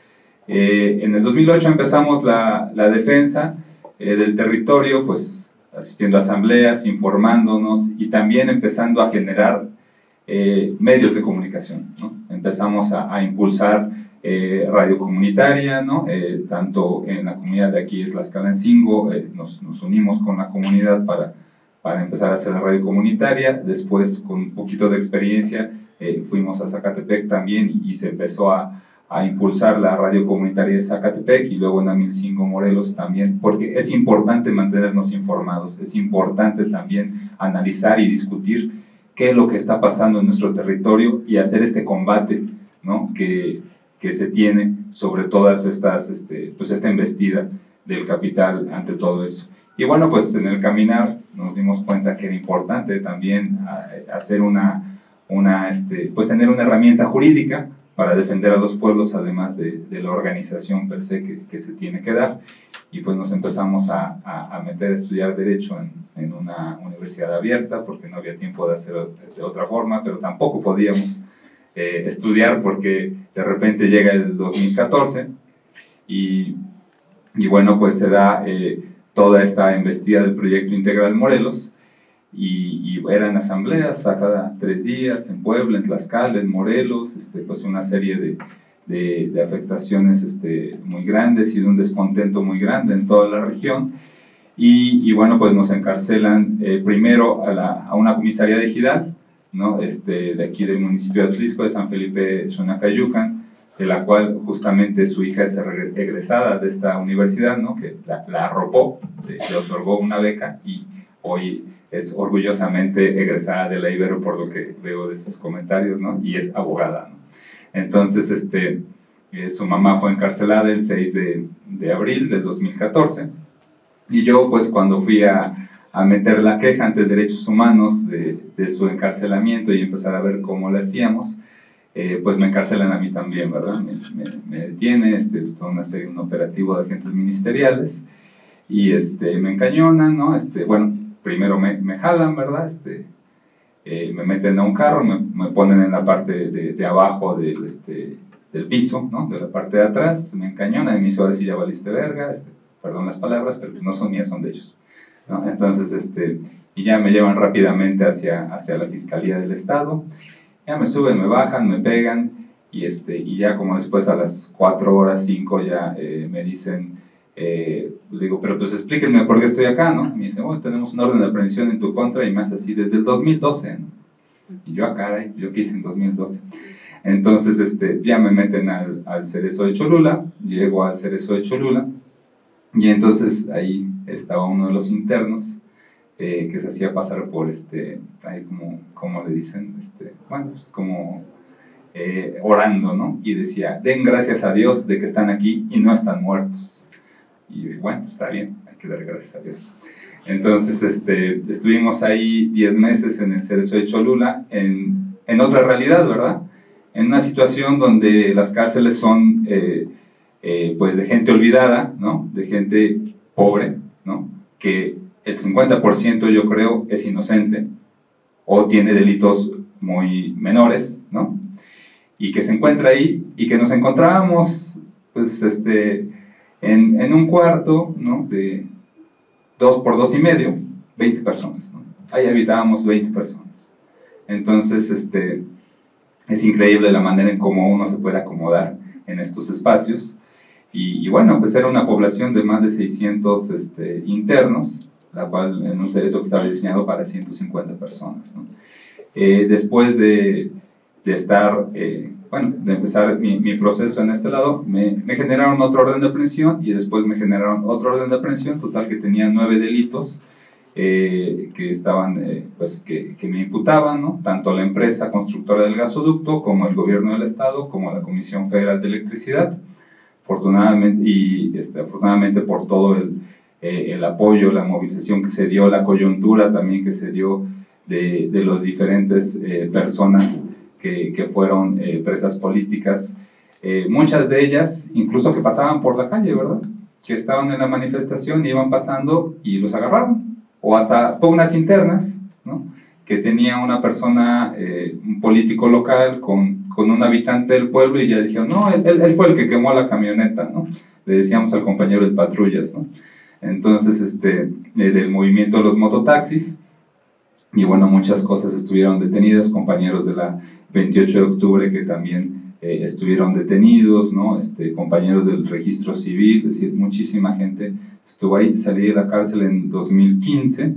Eh, en el dos mil ocho empezamos la, la defensa eh, del territorio, pues asistiendo a asambleas, informándonos y también empezando a generar eh, medios de comunicación, ¿no? Empezamos a, a impulsar eh, radio comunitaria, ¿no? Eh, tanto en la comunidad de aquí de Tlaxcalancingo, eh, nos, nos unimos con la comunidad para, para empezar a hacer la radio comunitaria. Después, con un poquito de experiencia, eh, fuimos a Zacatepec también y, y se empezó a a impulsar la radio comunitaria de Zacatepec, y luego en Amilcingo, Morelos también, porque es importante mantenernos informados, es importante también analizar y discutir qué es lo que está pasando en nuestro territorio y hacer este combate, ¿no? que, que se tiene sobre todas estas, este, pues esta embestida del capital ante todo eso. Y bueno, pues en el caminar nos dimos cuenta que era importante también hacer una, una este, pues tener una herramienta jurídica para defender a los pueblos, además de, de la organización per se que, que se tiene que dar. Y pues nos empezamos a, a, a meter a estudiar Derecho en, en una universidad abierta, porque no había tiempo de hacerlo de otra forma, pero tampoco podíamos eh, estudiar porque de repente llega el dos mil catorce, y, y bueno, pues se da eh, toda esta embestida del Proyecto Integral Morelos, Y, y eran asambleas a cada tres días en Puebla, en Tlaxcala, en Morelos, este, pues una serie de, de, de afectaciones este, muy grandes y de un descontento muy grande en toda la región. Y, y bueno, pues nos encarcelan eh, primero a, la, a una comisaría de Ejidal, ¿no? este, de aquí del municipio de Atlisco, de San Felipe Xonacayucan, de la cual justamente su hija es egresada de esta universidad, ¿no? que la, la arropó, le, le otorgó una beca, y hoy es orgullosamente egresada de la Ibero, por lo que veo de sus comentarios, ¿no? Y es abogada, ¿no? Entonces, este, Eh, su mamá fue encarcelada el seis de abril del dos mil catorce, y yo pues cuando fui a, a meter la queja ante Derechos Humanos de, de su encarcelamiento y empezar a ver cómo le hacíamos, eh, pues me encarcelan a mí también, ¿verdad? Me, me, me detiene, este, toda una serie, un operativo de agentes ministeriales, y este, me encañonan, ¿no? Este, bueno, primero me, me jalan, ¿verdad? Este, eh, me meten a un carro, me, me ponen en la parte de, de abajo del, este, del piso, ¿no? De la parte de atrás, me encañonan y me dicen, ahora sí ya valiste verga, este, perdón las palabras, pero no son mías, son de ellos, ¿no? Entonces, este, y ya me llevan rápidamente hacia, hacia la Fiscalía del Estado, ya me suben, me bajan, me pegan, y, este, y ya como después a las cuatro horas, cinco, ya eh, me dicen, eh, digo, pero pues explíquenme por qué estoy acá, ¿no? Me dicen, bueno, tenemos un orden de aprehensión en tu contra, y más así, desde el dos mil doce, ¿no? Y yo, ah, caray, ¿yo qué hice en dos mil doce? Entonces, este, ya me meten al, al Cerezo de Cholula, llego al Cerezo de Cholula, y entonces ahí estaba uno de los internos, eh, que se hacía pasar por, este, ahí como, como le dicen, este, bueno, pues como eh, orando, ¿no? Y decía, den gracias a Dios de que están aquí y no están muertos. Y bueno, está bien, hay que dar gracias a Dios. Entonces, este, estuvimos ahí diez meses en el Cerezo de Cholula, en, en otra realidad, ¿verdad? En una situación donde las cárceles son, eh, eh, pues, de gente olvidada, ¿no? De gente pobre, ¿no? Que el cincuenta por ciento, yo creo, es inocente o tiene delitos muy menores, ¿no? Y que se encuentra ahí, y que nos encontrábamos, pues, este, en, en un cuarto, ¿no? De dos por dos y medio, veinte personas, ¿no? Ahí habitábamos veinte personas. Entonces, este, es increíble la manera en cómo uno se puede acomodar en estos espacios. Y, y bueno, pues era una población de más de seiscientos este, internos, la cual en un cerezo que estaba diseñado para ciento cincuenta personas, ¿no? Eh, después de, de estar, eh, bueno, de empezar mi, mi proceso en este lado, me, me generaron otro orden de aprehensión, y después me generaron otro orden de aprehensión, total que tenía nueve delitos eh, que estaban, eh, pues que, que me imputaban, ¿no? Tanto la empresa constructora del gasoducto, como el gobierno del estado, como la Comisión Federal de Electricidad. Afortunadamente, y este, afortunadamente por todo el, eh, el apoyo, la movilización que se dio, la coyuntura también que se dio de, de las diferentes eh, personas que, que fueron eh, presas políticas, eh, muchas de ellas incluso que pasaban por la calle, ¿verdad? Que estaban en la manifestación, iban pasando y los agarraron, o hasta pugnas internas, ¿no? Que tenía una persona, eh, un político local con con un habitante del pueblo, y ya dijeron, no, él, él fue el que quemó la camioneta, ¿no? Le decíamos al compañero de patrullas, ¿no? Entonces, este, eh, del movimiento de los mototaxis, y bueno, muchas cosas estuvieron detenidas, compañeros de la veintiocho de octubre que también eh, estuvieron detenidos, ¿no? Este, compañeros del registro civil, es decir, muchísima gente estuvo ahí. Salí de la cárcel en dos mil quince,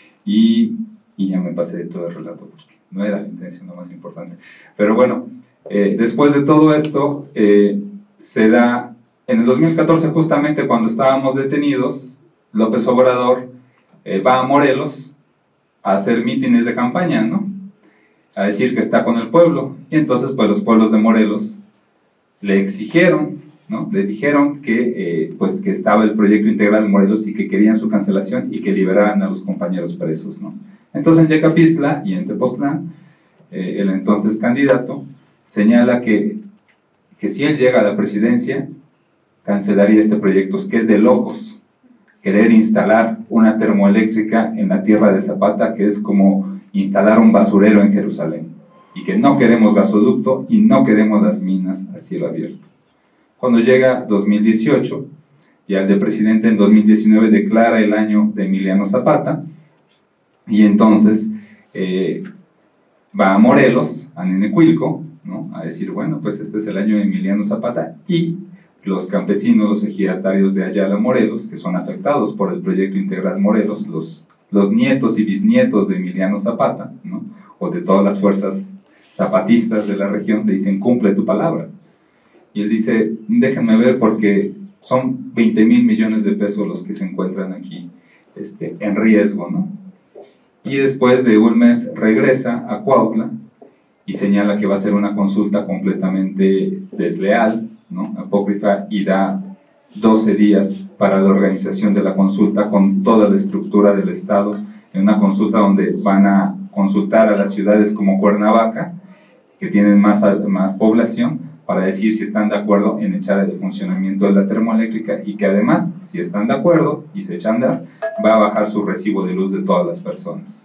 y, y ya me pasé de todo el relato, porque no era la intención lo más importante. Pero bueno, Eh, después de todo esto, eh, se da, en el dos mil catorce, justamente cuando estábamos detenidos, López Obrador eh, va a Morelos a hacer mítines de campaña, ¿no? A decir que está con el pueblo, y entonces pues los pueblos de Morelos le exigieron, ¿no? Le dijeron que, eh, pues, que estaba el proyecto integral Morelos y que querían su cancelación y que liberaran a los compañeros presos, ¿no? Entonces en Yecapixtla y en Tepoztlán, eh, el entonces candidato señala que, que si él llega a la presidencia, cancelaría este proyecto, que es de locos querer instalar una termoeléctrica en la tierra de Zapata, que es como instalar un basurero en Jerusalén, y que no queremos gasoducto y no queremos las minas a cielo abierto. Cuando llega dos mil dieciocho, ya el de presidente en dos mil diecinueve declara el año de Emiliano Zapata, y entonces eh, va a Morelos, a Nenecuilco, ¿no? A decir, bueno, pues este es el año de Emiliano Zapata, y los campesinos, los ejidatarios de Ayala, Morelos, que son afectados por el proyecto integral Morelos, los, los nietos y bisnietos de Emiliano Zapata, ¿no? O de todas las fuerzas zapatistas de la región, le dicen, cumple tu palabra. Y él dice, déjenme ver, porque son veinte mil millones de pesos los que se encuentran aquí este, en riesgo, ¿no? Y después de un mes regresa a Cuautla y señala que va a ser una consulta completamente desleal, ¿no? Apócrifa, y da doce días para la organización de la consulta con toda la estructura del Estado, en una consulta donde van a consultar a las ciudades como Cuernavaca, que tienen más, más población, para decir si están de acuerdo en echar el funcionamiento de la termoeléctrica, y que además, si están de acuerdo y se echan a andar, va a bajar su recibo de luz de todas las personas.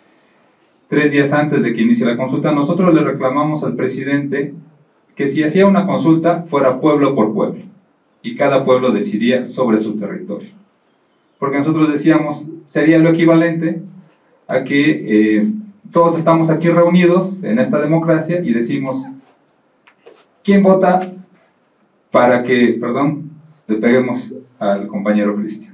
Tres días antes de que inicie la consulta, nosotros le reclamamos al presidente que si hacía una consulta fuera pueblo por pueblo, y cada pueblo decidía sobre su territorio. Porque nosotros decíamos, sería lo equivalente a que eh, todos estamos aquí reunidos en esta democracia y decimos, ¿quién vota para que, perdón, le peguemos al compañero Cristian?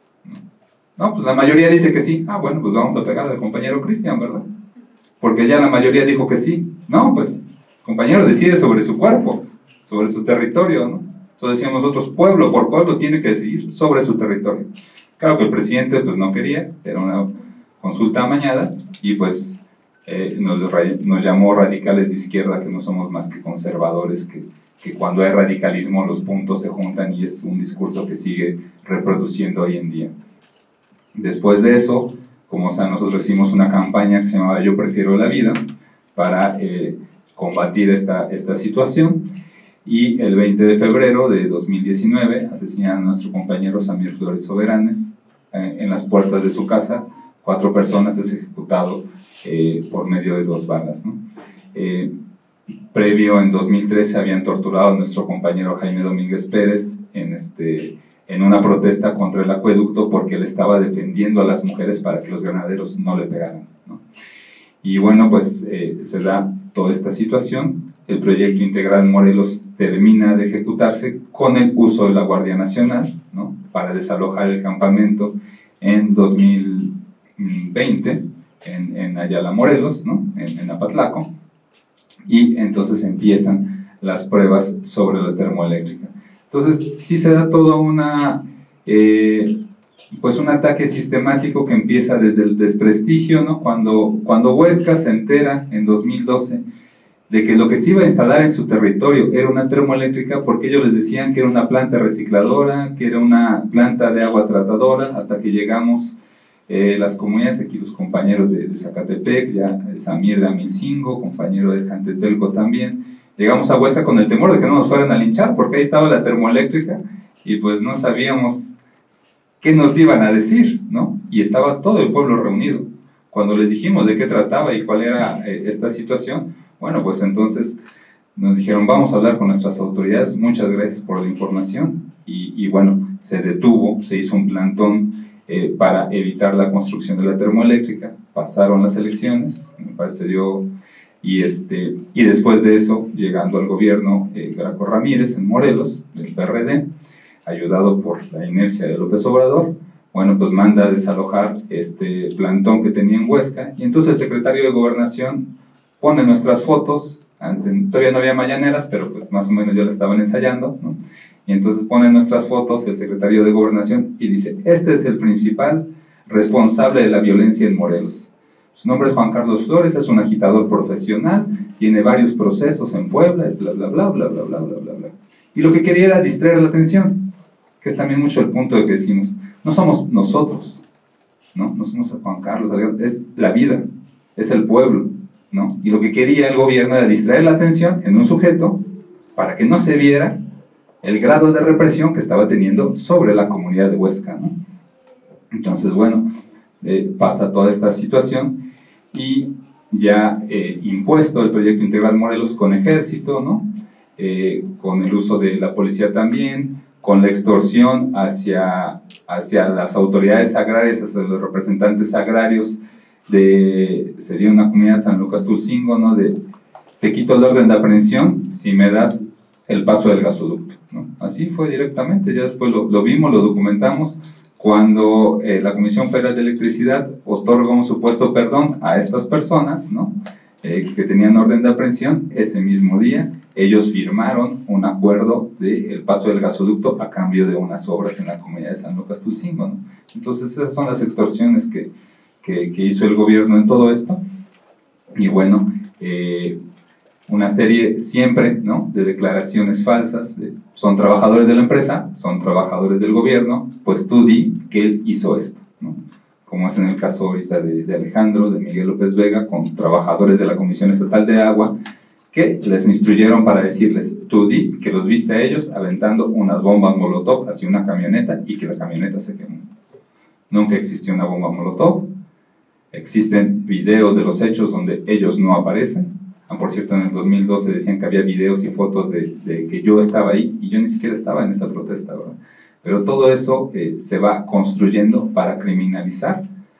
No, pues la mayoría dice que sí. Ah, bueno, pues vamos a pegar al compañero Cristian, ¿verdad? Porque ya la mayoría dijo que sí. No, pues, compañero decide sobre su cuerpo, sobre su territorio, ¿no? Entonces decíamos nosotros, pueblo por pueblo tiene que decidir sobre su territorio. Claro que el presidente pues no quería, era una consulta amañada, y pues eh, nos, nos llamó radicales de izquierda, que no somos más que conservadores, que, que cuando hay radicalismo los puntos se juntan, y es un discurso que sigue reproduciendo hoy en día. Después de eso, como o sea, nosotros hicimos una campaña que se llamaba Yo Prefiero la Vida, para eh, combatir esta, esta situación, y el veinte de febrero de dos mil diecinueve asesinan a nuestro compañero Samir Flores Soberanes eh, en las puertas de su casa. Cuatro personas es ejecutado eh, por medio de dos balas, ¿no? Eh, previo, en dos mil trece, habían torturado a nuestro compañero Jaime Domínguez Pérez en, este, en una protesta contra el acueducto, porque él estaba defendiendo a las mujeres para que los ganaderos no le pegaran, ¿no? Y bueno, pues eh, se da toda esta situación. El proyecto integral Morelos termina de ejecutarse con el uso de la Guardia Nacional, ¿no? Para desalojar el campamento en dos mil veinte en, en Ayala, Morelos, ¿no? en, en Apatlaco, y entonces empiezan las pruebas sobre la termoeléctrica. Entonces sí se da todo una, eh, pues un ataque sistemático que empieza desde el desprestigio, ¿no? Cuando, cuando Huesca se entera en dos mil doce de que lo que se iba a instalar en su territorio era una termoeléctrica, porque ellos les decían que era una planta recicladora, que era una planta de agua tratadora, hasta que llegamos eh, las comunidades, aquí los compañeros de, de Zacatepec, ya Samir de Amilcingo, compañero de Jantetelco también, llegamos a Huesca con el temor de que no nos fueran a linchar, porque ahí estaba la termoeléctrica, y pues no sabíamos qué nos iban a decir, ¿no? Y estaba todo el pueblo reunido. Cuando les dijimos de qué trataba y cuál era eh, esta situación, bueno, pues entonces nos dijeron, vamos a hablar con nuestras autoridades, muchas gracias por la información, y, y bueno, se detuvo, se hizo un plantón eh, para evitar la construcción de la termoeléctrica. Pasaron las elecciones, me parece yo, y, este, y después de eso, llegando al gobierno eh, Graco Ramírez en Morelos, del P R D, ayudado por la inercia de López Obrador, bueno, pues manda a desalojar este plantón que tenía en Huesca, y entonces el secretario de Gobernación pone nuestras fotos, todavía no había mañaneras, pero pues más o menos ya la estaban ensayando, ¿no? Y entonces pone nuestras fotos el secretario de Gobernación y dice, este es el principal responsable de la violencia en Morelos. Su nombre es Juan Carlos Flores, es un agitador profesional, tiene varios procesos en Puebla, bla, bla, bla, bla, bla, bla, bla, bla, bla. Y lo que quería era distraer la atención, que es también mucho el punto de que decimos, no somos nosotros, ¿no? No somos Juan Carlos, es la vida, es el pueblo, ¿no? Y lo que quería el gobierno era distraer la atención en un sujeto para que no se viera el grado de represión que estaba teniendo sobre la comunidad de Huesca, ¿no? Entonces, bueno, eh, pasa toda esta situación y ya eh, impuesto el proyecto integral Morelos con ejército, ¿no? Eh, con el uso de la policía también, con la extorsión hacia, hacia las autoridades agrarias, hacia los representantes agrarios de, sería una comunidad San Lucas Tulcingo, ¿no? De, te quito el orden de aprehensión si me das el paso del gasoducto, ¿no? Así fue directamente, ya después lo, lo vimos, lo documentamos, cuando eh, la Comisión Federal de Electricidad otorga un supuesto perdón a estas personas, ¿no? Eh, que tenían orden de aprehensión, ese mismo día ellos firmaron un acuerdo del paso del gasoducto a cambio de unas obras en la comunidad de San Lucas Tulcingo, ¿no? Entonces esas son las extorsiones que, que, que hizo el gobierno en todo esto. Y bueno, eh, una serie siempre, ¿no?, de declaraciones falsas, de, son trabajadores de la empresa, son trabajadores del gobierno, pues tú di que él hizo esto, ¿no? Como es en el caso ahorita de, de Alejandro, de Miguel López Vega, con trabajadores de la Comisión Estatal de Agua, que les instruyeron para decirles, tú di que los viste a ellos aventando unas bombas molotov hacia una camioneta y que la camioneta se quemó. Nunca existió una bomba molotov, existen videos de los hechos donde ellos no aparecen. Ah, por cierto, en el dos mil doce decían que había videos y fotos de, de que yo estaba ahí, y yo ni siquiera estaba en esa protesta, ¿verdad? Pero todo eso eh, se va construyendo para criminalizar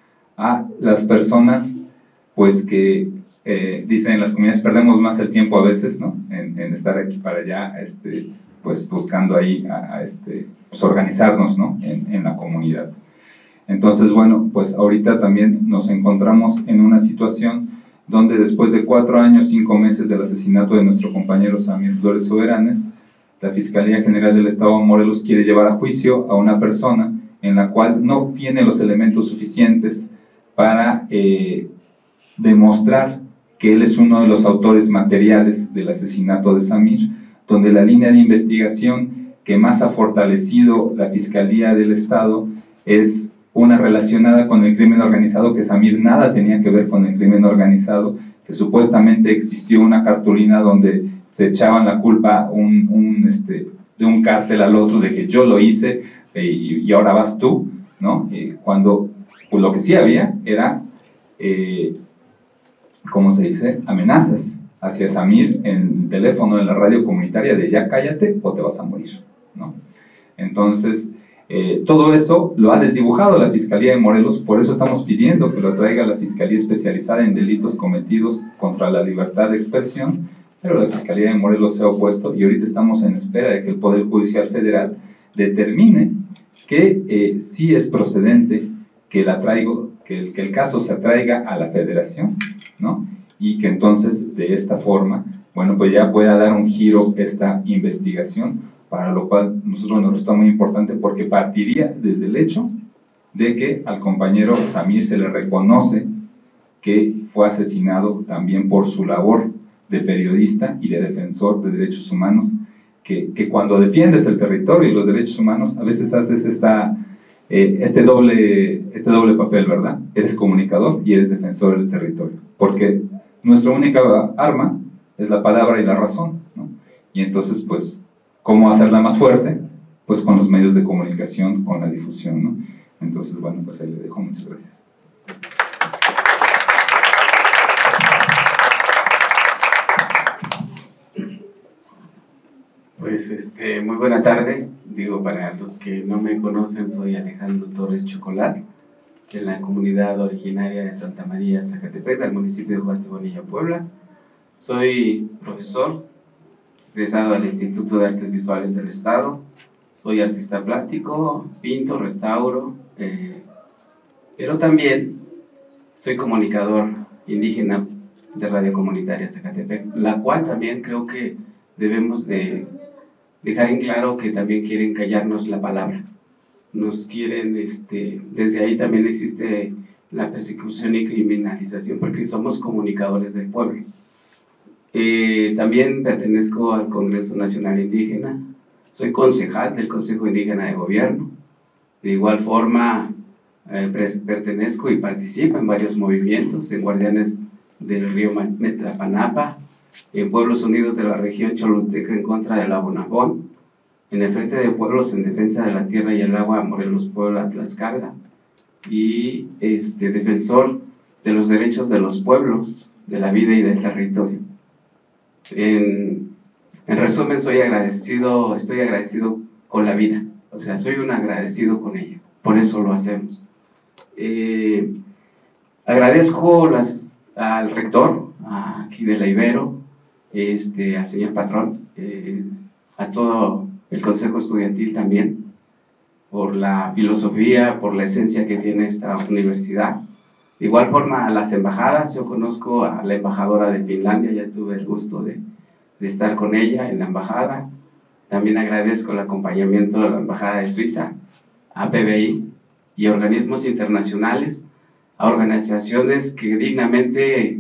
a las personas, pues que eh, dicen en las comunidades, perdemos más el tiempo a veces, ¿no?, en, en estar aquí para allá, este, pues buscando ahí a, a este, pues organizarnos, ¿no?, en, en la comunidad. Entonces, bueno, pues ahorita también nos encontramos en una situación donde después de cuatro años, cinco meses del asesinato de nuestro compañero Samir Flores Soberanes, la Fiscalía General del Estado de Morelos quiere llevar a juicio a una persona en la cual no tiene los elementos suficientes para eh, demostrar que él es uno de los autores materiales del asesinato de Samir, donde la línea de investigación que más ha fortalecido la Fiscalía del Estado es una relacionada con el crimen organizado, que Samir nada tenía que ver con el crimen organizado, que supuestamente existió una cartulina donde se echaban la culpa un, un, este, de un cártel al otro, de que yo lo hice eh, y, y ahora vas tú, ¿no? Eh, cuando pues lo que sí había era, eh, ¿cómo se dice?, amenazas hacia Samir en el teléfono de la radio comunitaria de ya cállate o te vas a morir, ¿no? Entonces, Eh, todo eso lo ha desdibujado la Fiscalía de Morelos, por eso estamos pidiendo que lo traiga la Fiscalía Especializada en Delitos Cometidos contra la Libertad de Expresión, pero la Fiscalía de Morelos se ha opuesto y ahorita estamos en espera de que el Poder Judicial Federal determine que eh, sí es procedente que, la traigo, que, el, que el caso se traiga a la Federación, ¿no?, y que entonces de esta forma, bueno, pues ya pueda dar un giro esta investigación, para lo cual nosotros nos resulta muy importante porque partiría desde el hecho de que al compañero Samir se le reconoce que fue asesinado también por su labor de periodista y de defensor de derechos humanos, que, que cuando defiendes el territorio y los derechos humanos a veces haces esta, eh, este, doble, este doble papel, ¿verdad? Eres comunicador y eres defensor del territorio, porque nuestra única arma es la palabra y la razón, ¿no? Y entonces, pues, ¿cómo hacerla más fuerte? Pues con los medios de comunicación, con la difusión, ¿no? Entonces, bueno, pues ahí le dejo. Muchas gracias. Pues, este, muy buena tarde. Digo, para los que no me conocen, soy Alejandro Torres Chocolat, de la comunidad originaria de Santa María, Zacatepec, del municipio de Juan Cebonilla, Puebla. Soy profesor, egresado al Instituto de Artes Visuales del Estado. Soy artista plástico, pinto, restauro, eh, pero también soy comunicador indígena de Radio Comunitaria Zacatepec, la cual también creo que debemos de dejar en claro que también quieren callarnos la palabra. Nos quieren, este, desde ahí también existe la persecución y criminalización porque somos comunicadores del pueblo. Eh, también pertenezco al Congreso Nacional Indígena, soy concejal del Consejo Indígena de Gobierno. De igual forma, eh, pertenezco y participo en varios movimientos, en Guardianes del Río Metlapanapa, en Pueblos Unidos de la región Choluteca en contra del Abonabón, en el Frente de Pueblos en defensa de la tierra y el agua Morelos Puebla Tlaxcala, y este, defensor de los derechos de los pueblos, de la vida y del territorio. En, en resumen, soy agradecido, estoy agradecido con la vida, o sea, soy un agradecido con ella, por eso lo hacemos. Eh, agradezco las, al rector, aquí de la Ibero, este, al señor patrón, eh, a todo el consejo estudiantil también, por la filosofía, por la esencia que tiene esta universidad. De igual forma a las embajadas, yo conozco a la embajadora de Finlandia, ya tuve el gusto de, de estar con ella en la embajada. También agradezco el acompañamiento de la embajada de Suiza, a P B I y organismos internacionales, a organizaciones que dignamente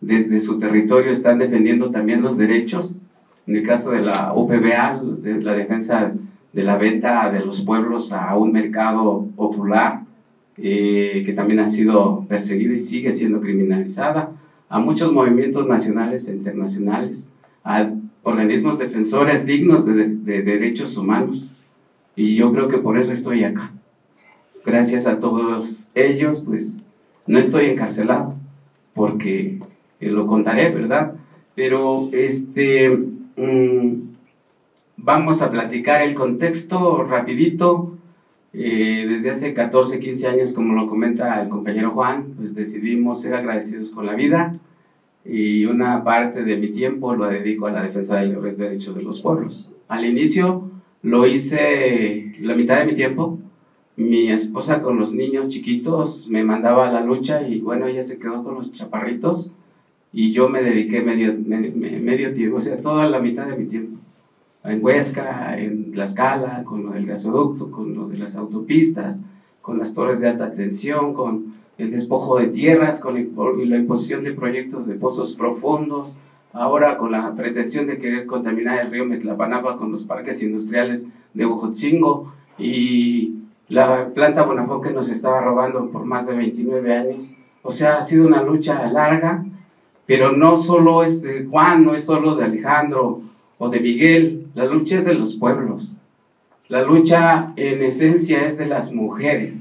desde su territorio están defendiendo también los derechos. En el caso de la U P B A, de la defensa de la venta de los pueblos a un mercado popular, eh, que también ha sido perseguida y sigue siendo criminalizada, a muchos movimientos nacionales e internacionales, a organismos defensores dignos de, de, de derechos humanos. Y yo creo que por eso estoy acá. Gracias a todos ellos, pues no estoy encarcelado, porque eh, lo contaré, ¿verdad? Pero este, mmm, vamos a platicar el contexto rapidito. Eh, desde hace catorce, quince años, como lo comenta el compañero Juan, pues decidimos ser agradecidos con la vida, y una parte de mi tiempo lo dedico a la defensa de los derechos de los pueblos. Al inicio lo hice la mitad de mi tiempo. Mi esposa con los niños chiquitos me mandaba a la lucha, y bueno, ella se quedó con los chaparritos, y yo me dediqué medio, medio, medio tiempo, o sea, toda la mitad de mi tiempo, en Huesca, en Tlaxcala, con lo del gasoducto, con lo de las autopistas, con las torres de alta tensión, con el despojo de tierras, con la imposición de proyectos de pozos profundos, ahora con la pretensión de querer contaminar el río Metlapanapa con los parques industriales de Huejotzingo, y la planta Bonafont que nos estaba robando por más de veintinueve años. O sea, ha sido una lucha larga, pero no solo es de Juan, no es solo de Alejandro o de Miguel, la lucha es de los pueblos. La lucha en esencia es de las mujeres,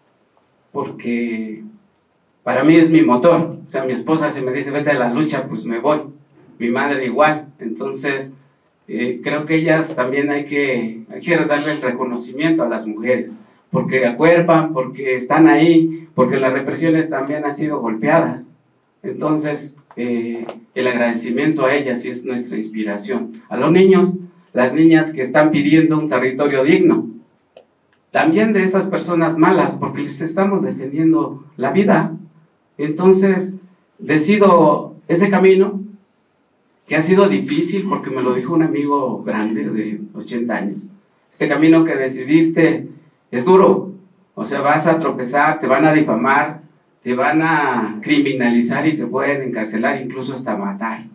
porque para mí es mi motor. O sea, mi esposa si me dice vete a la lucha, pues me voy, mi madre igual. Entonces eh, creo que ellas también hay que, hay que darle el reconocimiento a las mujeres, porque acuerpan, porque están ahí, porque las represiones también han sido golpeadas. Entonces eh, el agradecimiento a ellas sí es nuestra inspiración. A los niños, las niñas que están pidiendo un territorio digno, también de esas personas malas, porque les estamos defendiendo la vida. Entonces decido ese camino, que ha sido difícil, porque me lo dijo un amigo grande de ochenta años. Este camino que decidiste es duro, o sea, vas a tropezar, te van a difamar, te van a criminalizar y te pueden encarcelar, incluso hasta matar.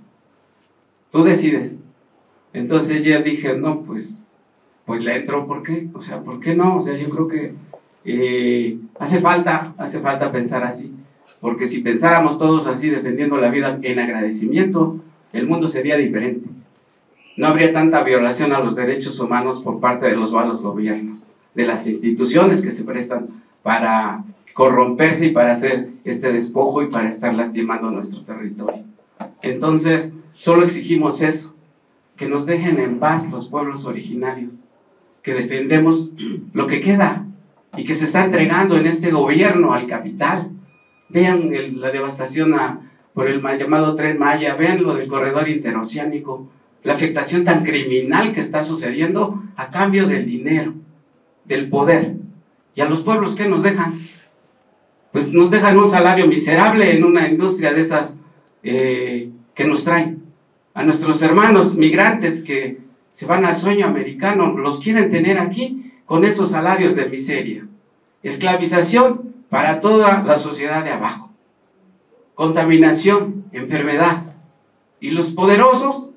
Tú decides. Entonces ya dije, no, pues, pues le entro, ¿por qué? O sea, ¿por qué no? O sea, yo creo que eh, hace falta, hace falta pensar así, porque si pensáramos todos así, defendiendo la vida en agradecimiento, el mundo sería diferente. No habría tanta violación a los derechos humanos por parte de los malos gobiernos, de las instituciones que se prestan para corromperse y para hacer este despojo y para estar lastimando nuestro territorio. Entonces, solo exigimos eso, que nos dejen en paz los pueblos originarios, que defendemos lo que queda y que se está entregando en este gobierno al capital. Vean el, la devastación a, por el mal llamado Tren Maya, vean lo del corredor interoceánico, la afectación tan criminal que está sucediendo a cambio del dinero, del poder. ¿Y a los pueblos qué nos dejan? Pues nos dejan un salario miserable en una industria de esas eh, que nos traen. A nuestros hermanos migrantes que se van al sueño americano, los quieren tener aquí con esos salarios de miseria. Esclavización para toda la sociedad de abajo. Contaminación, enfermedad. Y los poderosos,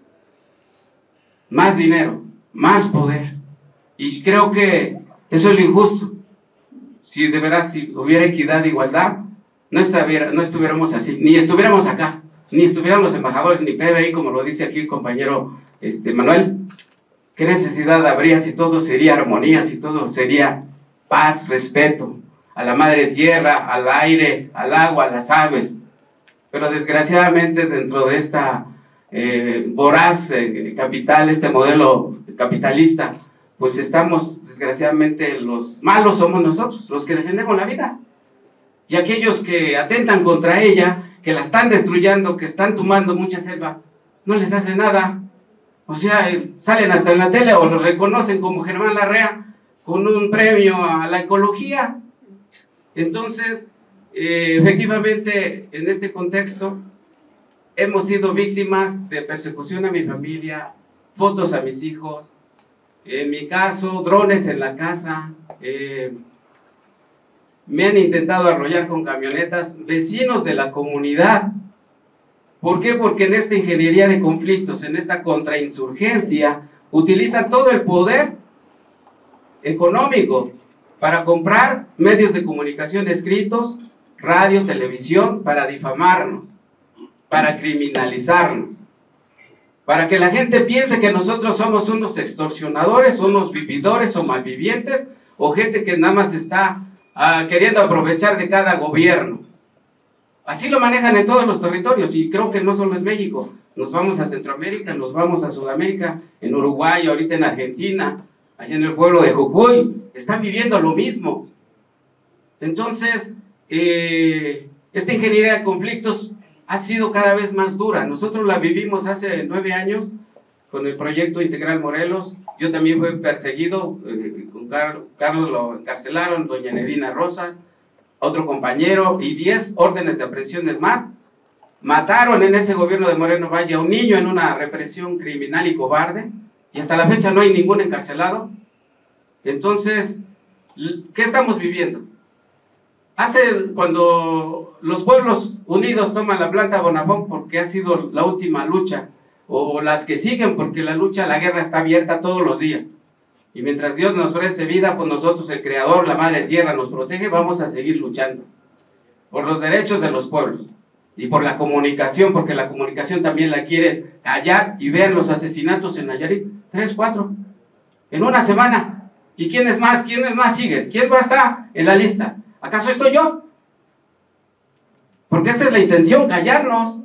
más dinero, más poder. Y creo que eso es lo injusto. Si de verdad, si hubiera equidad e igualdad, no, estuviera, no estuviéramos así, ni estuviéramos acá, ni estuvieran los embajadores, ni P B I, como lo dice aquí el compañero este, Manuel. ¿Qué necesidad habría si todo sería armonía, si todo sería paz, respeto a la madre tierra, al aire, al agua, a las aves? Pero desgraciadamente dentro de esta eh, voraz eh, capital, este modelo capitalista, pues estamos, desgraciadamente, los malos somos nosotros, los que defendemos la vida. Y aquellos que atentan contra ella, que la están destruyendo, que están tomando mucha selva, no les hace nada. O sea, salen hasta en la tele o los reconocen como Germán Larrea con un premio a la ecología. Entonces, eh, efectivamente, en este contexto, hemos sido víctimas de persecución a mi familia, fotos a mis hijos, en mi caso, drones en la casa, eh, me han intentado arrollar con camionetas, vecinos de la comunidad ¿Por qué? Porque en esta ingeniería de conflictos, en esta contrainsurgencia, utilizan todo el poder económico para comprar medios de comunicación escritos, radio, televisión, para difamarnos, para criminalizarnos, para que la gente piense que nosotros somos unos extorsionadores, unos vividores o malvivientes, o gente que nada más está uh, queriendo aprovechar de cada gobierno. Así lo manejan en todos los territorios, y creo que no solo es México. Nos vamos a Centroamérica, nos vamos a Sudamérica, en Uruguay, ahorita en Argentina, allá en el pueblo de Jujuy, están viviendo lo mismo. Entonces, eh, esta ingeniería de conflictos ha sido cada vez más dura. Nosotros la vivimos hace nueve años con el proyecto Integral Morelos. Yo también fui perseguido, eh, con Car Carlos lo encarcelaron, doña Nedina Rosas, otro compañero, y diez órdenes de aprehensiones más. Mataron en ese gobierno de Moreno Valle a un niño en una represión criminal y cobarde, y hasta la fecha no hay ningún encarcelado. Entonces, ¿qué estamos viviendo? Hace, cuando los pueblos unidos toman la planta Bonafont, porque ha sido la última lucha, o las que siguen, porque la lucha, la guerra está abierta todos los días, y mientras Dios nos preste vida, pues nosotros, el Creador, la Madre Tierra, nos protege, vamos a seguir luchando por los derechos de los pueblos, y por la comunicación, porque la comunicación también la quiere callar. Y vean los asesinatos en Nayarit, tres, cuatro, en una semana. ¿Y quiénes más? ¿Quiénes más siguen? ¿Quién va a estar en la lista? ¿Acaso estoy yo? Porque esa es la intención, callarnos.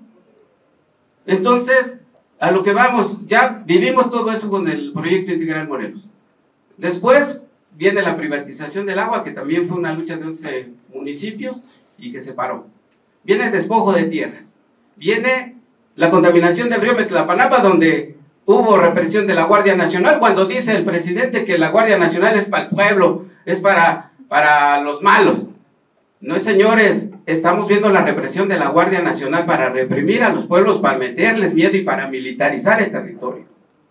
Entonces, a lo que vamos, ya vivimos todo eso con el proyecto Integral Morelos. Después viene la privatización del agua, que también fue una lucha de once municipios y que se paró. Viene el despojo de tierras. Viene la contaminación del río Metlapanapa, donde hubo represión de la Guardia Nacional, cuando dice el presidente que la Guardia Nacional es para el pueblo, es para, para los malos. No, señores, estamos viendo la represión de la Guardia Nacional para reprimir a los pueblos, para meterles miedo y para militarizar el territorio.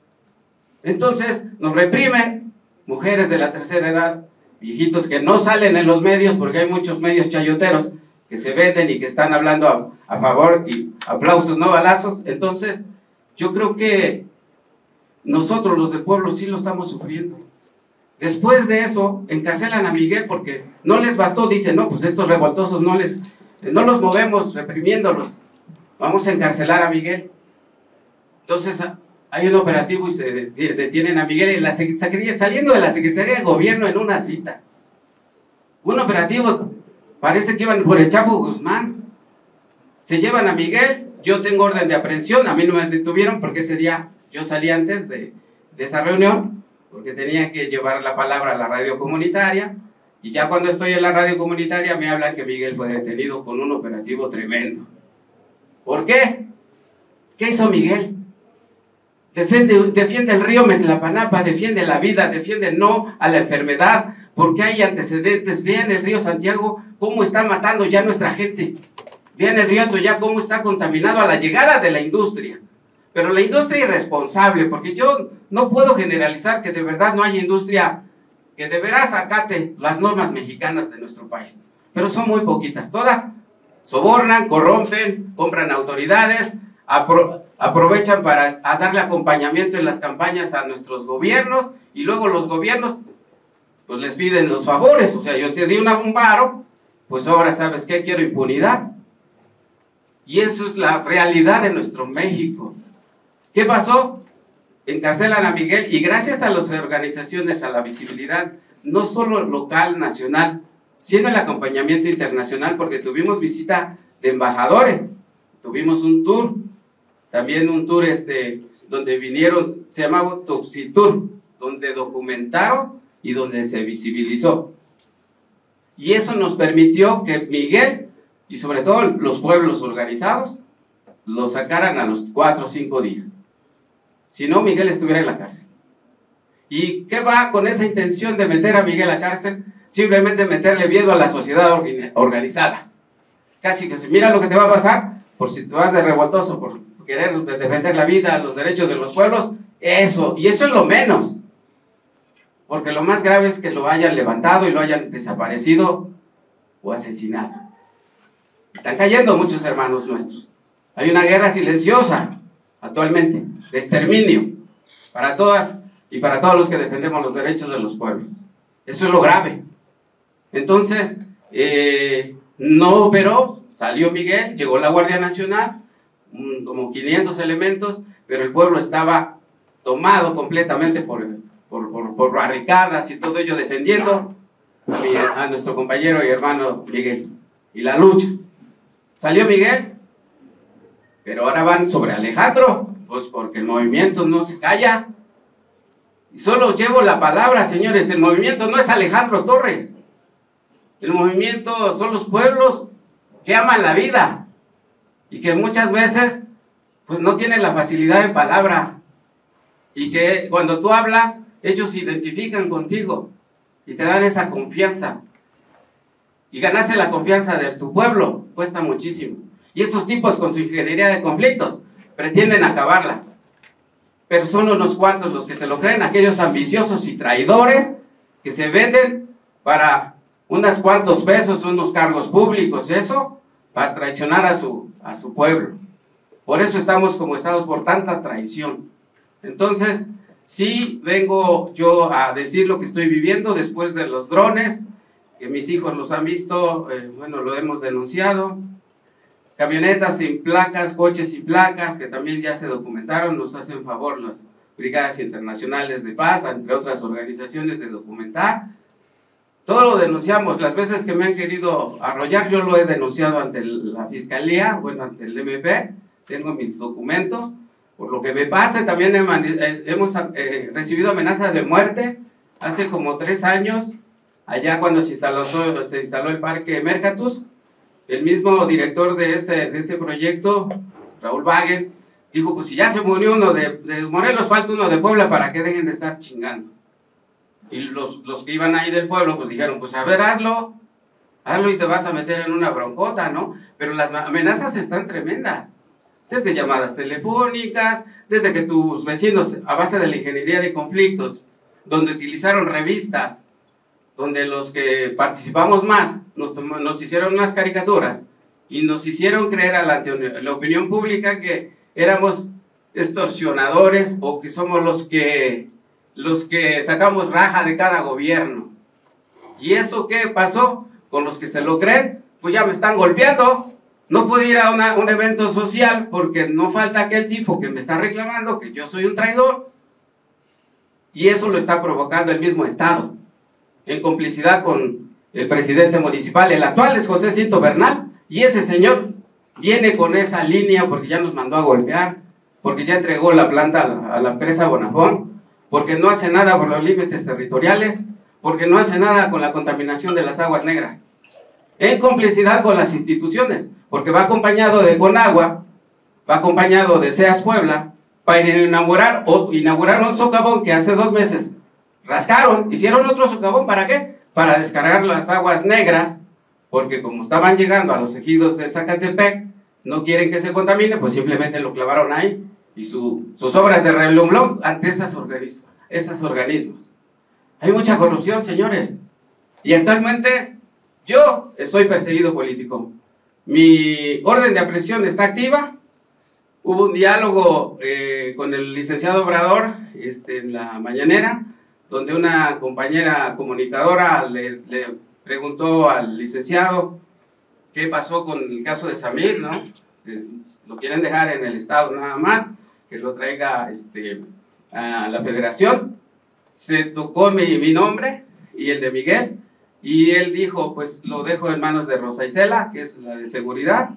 Entonces, nos reprimen mujeres de la tercera edad, viejitos que no salen en los medios, porque hay muchos medios chayoteros que se venden y que están hablando a, a favor, y aplausos, no balazos. Entonces, yo creo que nosotros los del pueblo sí lo estamos sufriendo. Después de eso, encarcelan a Miguel porque no les bastó, dicen, no, pues estos revoltosos no les, no los movemos reprimiéndolos, vamos a encarcelar a Miguel. Entonces, hay un operativo y se detienen a Miguel en la, saliendo de la Secretaría de Gobierno en una cita. Un operativo, parece que iban por el Chapo Guzmán. Se llevan a Miguel, yo tengo orden de aprehensión, a mí no me detuvieron porque ese día yo salí antes de, de esa reunión, porque tenía que llevar la palabra a la radio comunitaria, y ya cuando estoy en la radio comunitaria me hablan que Miguel fue detenido con un operativo tremendo. ¿Por qué? ¿Qué hizo Miguel? Defiende, defiende el río Metlapanapa, defiende la vida, defiende no a la enfermedad, porque hay antecedentes. Vean el río Santiago, cómo está matando ya nuestra gente. Vean el río Atoyac, cómo está contaminado a la llegada de la industria. Pero la industria irresponsable, porque yo no puedo generalizar que de verdad no hay industria que de veras acate las normas mexicanas de nuestro país. Pero son muy poquitas. Todas sobornan, corrompen, compran autoridades, apro aprovechan para a darle acompañamiento en las campañas a nuestros gobiernos, y luego los gobiernos pues les piden los favores. O sea, yo te di una, un varo, pues ahora ¿sabes qué? Quiero impunidad. Y eso es la realidad de nuestro México. ¿Qué pasó? Encarcelan a Miguel, y gracias a las organizaciones, a la visibilidad, no solo local, nacional, sino el acompañamiento internacional, porque tuvimos visita de embajadores, tuvimos un tour, también un tour este, donde vinieron, se llamaba Toxitour, donde documentaron y donde se visibilizó. Y eso nos permitió que Miguel, y sobre todo los pueblos organizados, lo sacaran a los cuatro o cinco días. Si no, Miguel estuviera en la cárcel. ¿Y qué va con esa intención de meter a Miguel a la cárcel? Simplemente meterle miedo a la sociedad organizada. Casi que si mira lo que te va a pasar, por si te vas de revoltoso, por querer defender la vida, los derechos de los pueblos, eso, y eso es lo menos. Porque lo más grave es que lo hayan levantado y lo hayan desaparecido o asesinado. Están cayendo muchos hermanos nuestros. Hay una guerra silenciosa actualmente, de exterminio, para todas y para todos los que defendemos los derechos de los pueblos. Eso es lo grave. Entonces, eh, no operó, salió Miguel, llegó la Guardia Nacional, um, como quinientos elementos, pero el pueblo estaba tomado completamente por, por, por, por barricadas y todo ello defendiendo a, mi, a nuestro compañero y hermano Miguel. Y la lucha. Salió Miguel, pero ahora van sobre Alejandro, pues porque el movimiento no se calla. Y solo llevo la palabra, señores, el movimiento no es Alejandro Torres. El movimiento son los pueblos que aman la vida y que muchas veces pues no tienen la facilidad de palabra, y que cuando tú hablas ellos se identifican contigo y te dan esa confianza, y ganarse la confianza de tu pueblo cuesta muchísimo, y estos tipos con su ingeniería de conflictos pretenden acabarla, pero son unos cuantos los que se lo creen, aquellos ambiciosos y traidores que se venden para unos cuantos pesos, unos cargos públicos, eso, para traicionar a su, a su pueblo. Por eso estamos como estados, por tanta traición. Entonces, sí vengo yo a decir lo que estoy viviendo después de los drones, que mis hijos los han visto, eh, bueno, lo hemos denunciado. Camionetas sin placas, coches sin placas, que también ya se documentaron, nos hacen favor las Brigadas Internacionales de Paz, entre otras organizaciones, de documentar. Todo lo denunciamos, las veces que me han querido arrollar, yo lo he denunciado ante la Fiscalía, bueno, ante el M P, tengo mis documentos. Por lo que me pasa, también hemos eh, recibido amenazas de muerte hace como tres años, allá cuando se instaló, se instaló el Parque Mercatus. El mismo director de ese, de ese proyecto, Raúl Wagen, dijo, pues si ya se murió uno de, de Morelos, falta uno de Puebla, para que dejen de estar chingando. Y los, los que iban ahí del pueblo, pues dijeron, pues a ver, hazlo, hazlo y te vas a meter en una broncota, ¿no? Pero las amenazas están tremendas. Desde llamadas telefónicas, desde que tus vecinos, a base de la ingeniería de conflictos, donde utilizaron revistas, donde los que participamos más, nos, nos hicieron unas caricaturas, y nos hicieron creer a la, la opinión pública que éramos extorsionadores, o que somos los que, los que sacamos raja de cada gobierno. ¿Y eso qué pasó? Con los que se lo creen, pues ya me están golpeando. No pude ir a una, un evento social porque no falta aquel tipo que me está reclamando que yo soy un traidor, y eso lo está provocando el mismo Estado, en complicidad con el presidente municipal. El actual es José Cinto Bernal, y ese señor viene con esa línea porque ya nos mandó a golpear, porque ya entregó la planta a la, a la empresa Bonafón, porque no hace nada por los límites territoriales, porque no hace nada con la contaminación de las aguas negras, en complicidad con las instituciones, porque va acompañado de Conagua, va acompañado de SEAS Puebla, para inaugurar, o inaugurar un socavón que hace dos meses rascaron, hicieron otro socavón, ¿para qué? Para descargar las aguas negras, porque como estaban llegando a los ejidos de Zacatepec, no quieren que se contamine, pues simplemente lo clavaron ahí, y su, sus obras de relumbrón ante esas organismos, esos organismos. Hay mucha corrupción, señores, y actualmente yo soy perseguido político. Mi orden de aprehensión está activa. Hubo un diálogo eh, con el licenciado Obrador este, en la mañanera, donde una compañera comunicadora le, le preguntó al licenciado qué pasó con el caso de Samir, ¿no? Que lo quieren dejar en el Estado nada más, que lo traiga este, a la Federación. Se tocó mi, mi nombre y el de Miguel, y él dijo, pues lo dejo en manos de Rosa Isela, que es la de seguridad.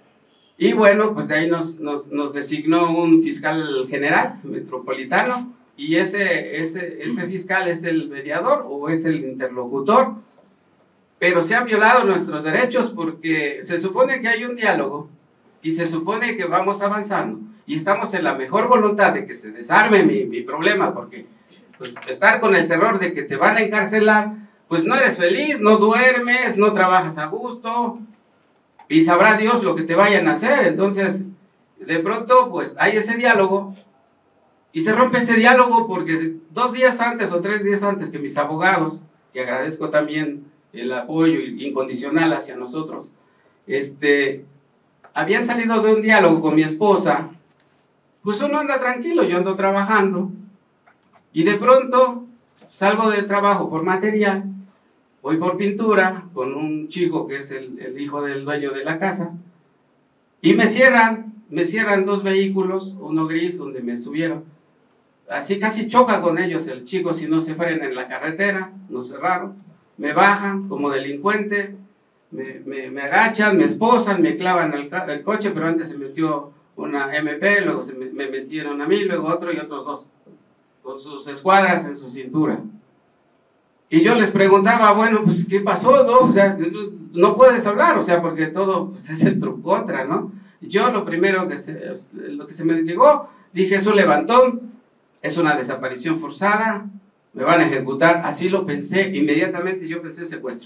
Y bueno, pues de ahí nos, nos, nos designó un fiscal general metropolitano, y ese, ese, ese fiscal es el mediador o es el interlocutor. Pero se han violado nuestros derechos porque se supone que hay un diálogo y se supone que vamos avanzando y estamos en la mejor voluntad de que se desarme mi, mi problema, porque pues, estar con el terror de que te van a encarcelar, pues no eres feliz, no duermes, no trabajas a gusto, y sabrá Dios lo que te vayan a hacer. Entonces, de pronto, pues hay ese diálogo, y se rompe ese diálogo porque dos días antes o tres días antes que mis abogados, que agradezco también el apoyo incondicional hacia nosotros, este, habían salido de un diálogo con mi esposa. Pues uno anda tranquilo, yo ando trabajando, y de pronto salgo del trabajo por material, voy por pintura con un chico que es el, el hijo del dueño de la casa, y me cierran, me cierran dos vehículos, uno gris donde me subieron, así casi choca con ellos el chico si no se frena en la carretera, nos cerraron, me bajan como delincuente, me, me, me agachan, me esposan, me clavan el, el coche, pero antes se metió una eme pe, luego se me, me metieron a mí, luego otro y otros dos, con sus escuadras en su cintura. Y yo les preguntaba, bueno, pues, ¿qué pasó, no? O sea, no puedes hablar, o sea, porque todo pues, es en tu contra, ¿no? Yo lo primero que se, lo que se me llegó, dije, es un levantón, es una desaparición forzada, me van a ejecutar, así lo pensé, inmediatamente yo pensé secuestro.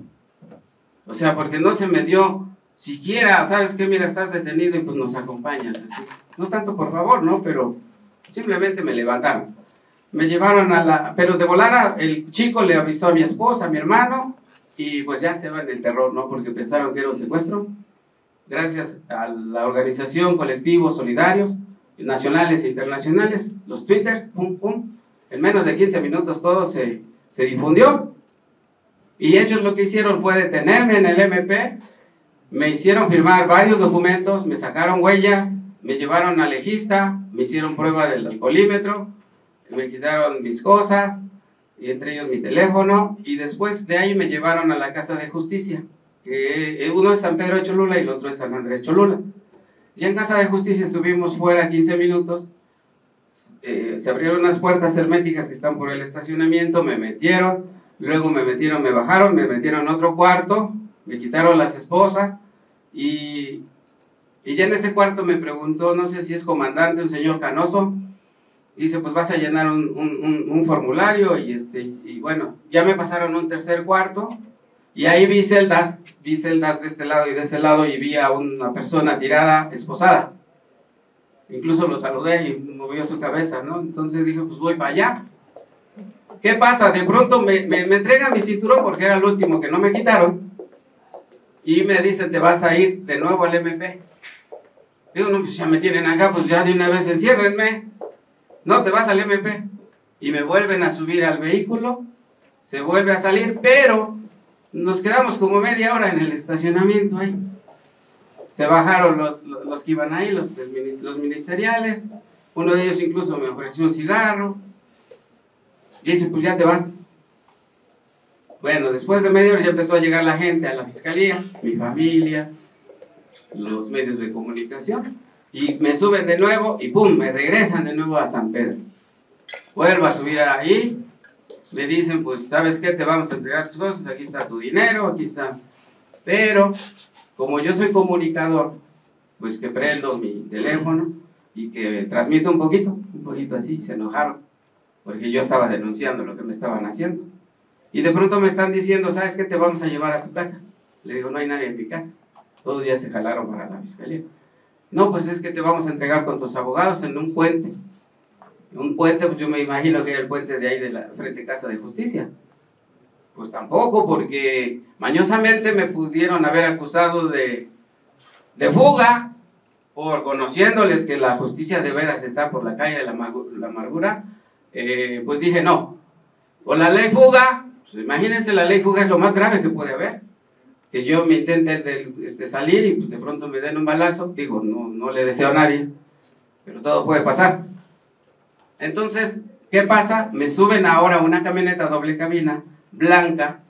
O sea, porque no se me dio siquiera, ¿sabes qué? Mira, estás detenido y pues nos acompañas, así. No tanto por favor, ¿no? Pero simplemente me levantaron. Me llevaron a la... Pero de volada, el chico le avisó a mi esposa, a mi hermano, y pues ya se va en el terror, ¿no? Porque pensaron que era un secuestro. Gracias a la organización, colectivos solidarios, nacionales e internacionales, los Twitter, pum, pum, en menos de quince minutos todo se, se difundió. Y ellos lo que hicieron fue detenerme en el eme pe, me hicieron firmar varios documentos, me sacaron huellas, me llevaron al legista, me hicieron prueba del alcoholímetro, me quitaron mis cosas, y entre ellos mi teléfono, y después de ahí me llevaron a la Casa de Justicia, que uno es San Pedro de Cholula y el otro es San Andrés Cholula. Y en Casa de Justicia estuvimos fuera quince minutos, eh, se abrieron unas puertas herméticas que están por el estacionamiento, me metieron, luego me metieron, me bajaron, me metieron en otro cuarto, me quitaron las esposas, y, y ya en ese cuarto me preguntó, no sé si es comandante, un señor canoso, dice, pues vas a llenar un, un, un, un formulario, y, este, y bueno, ya me pasaron un tercer cuarto, y ahí vi celdas, vi celdas de este lado y de ese lado, y vi a una persona tirada, esposada. Incluso lo saludé y movió su cabeza, ¿no? Entonces dije, pues voy para allá. ¿Qué pasa? De pronto me, me, me entregan mi cinturón, porque era el último que no me quitaron, y me dicen, te vas a ir de nuevo al eme pe. Digo, no, pues ya me tienen acá, pues ya de una vez enciérrenme. No, te vas al eme pe. Y me vuelven a subir al vehículo, se vuelve a salir, pero nos quedamos como media hora en el estacionamiento ahí. Se bajaron los, los, los que iban ahí, los, del, los ministeriales, uno de ellos incluso me ofreció un cigarro, y dice, pues ya te vas. Bueno, después de media hora ya empezó a llegar la gente a la fiscalía, mi familia, los medios de comunicación, y me suben de nuevo y pum, me regresan de nuevo a San Pedro. Vuelvo a subir ahí, me dicen, pues, ¿sabes qué? Te vamos a entregar tus cosas, aquí está tu dinero, aquí está. Pero, como yo soy comunicador, pues que prendo mi teléfono y que transmito un poquito, un poquito así, se enojaron, porque yo estaba denunciando lo que me estaban haciendo. Y de pronto me están diciendo, ¿sabes qué? Te vamos a llevar a tu casa. Le digo, no hay nadie en mi casa. Todos ya se jalaron para la fiscalía. No, pues es que te vamos a entregar con tus abogados en un puente. Un puente, pues yo me imagino que era el puente de ahí de la frente Casa de Justicia. Pues tampoco, porque mañosamente me pudieron haber acusado de, de fuga, por conociéndoles que la justicia de veras está por la calle de la, la amargura. Eh, pues dije, no. O la ley fuga, pues imagínense, la ley fuga es lo más grave que puede haber. Que yo me intente de, este, salir y pues de pronto me den un balazo. Digo, no, no le deseo a nadie, pero todo puede pasar. Entonces, ¿qué pasa? Me suben ahora a una camioneta doble cabina, blanca,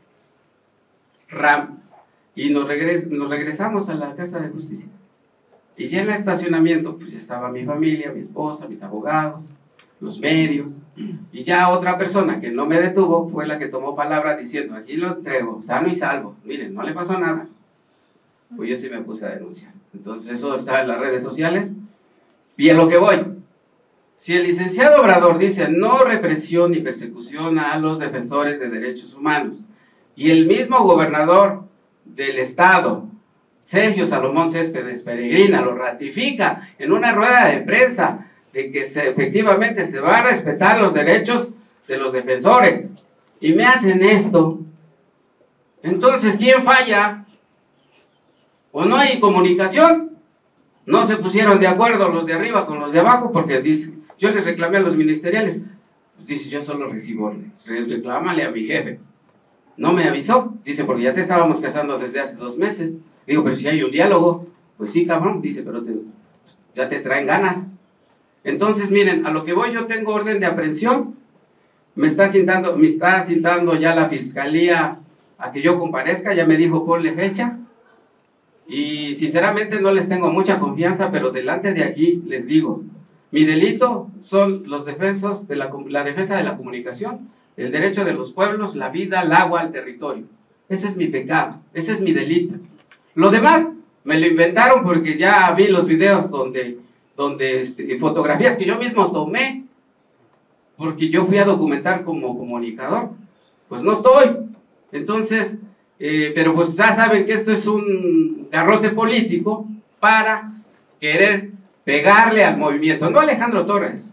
RAM, y nos, regres nos regresamos a la Casa de Justicia. Y ya en el estacionamiento, pues ya estaba mi familia, mi esposa, mis abogados, los medios, y ya otra persona que no me detuvo fue la que tomó palabra diciendo, aquí lo entrego, sano y salvo, miren, no le pasó nada. Pues yo sí me puse a denunciar. Entonces eso está en las redes sociales, y en lo que voy. Si el licenciado Obrador dice no represión ni persecución a los defensores de derechos humanos, y el mismo gobernador del estado, Sergio Salomón Céspedes Peregrina, lo ratifica en una rueda de prensa, de que se, efectivamente se va a respetar los derechos de los defensores, y me hacen esto, entonces ¿quién falla? ¿O no hay comunicación? No se pusieron de acuerdo los de arriba con los de abajo, porque dice, yo les reclamé a los ministeriales. Dice, yo solo recibo órdenes, reclámale a mi jefe. No me avisó, dice, porque ya te estábamos casando desde hace dos meses. Digo, pero si hay un diálogo. Pues sí, cabrón, dice, pero te, ya te traen ganas. Entonces, miren, a lo que voy, yo tengo orden de aprehensión. Me está citando, me está citando ya la fiscalía a que yo comparezca, ya me dijo ponle fecha. Y sinceramente no les tengo mucha confianza, pero delante de aquí les digo, mi delito son los defensos de la, la defensa de la comunicación, el derecho de los pueblos, la vida, el agua, el territorio. Ese es mi pecado, ese es mi delito. Lo demás me lo inventaron porque ya vi los videos donde, donde este, fotografías que yo mismo tomé, porque yo fui a documentar como comunicador. Pues no estoy. Entonces, eh, pero pues ya saben que esto es un garrote político para querer pegarle al movimiento, no a Alejandro Torres.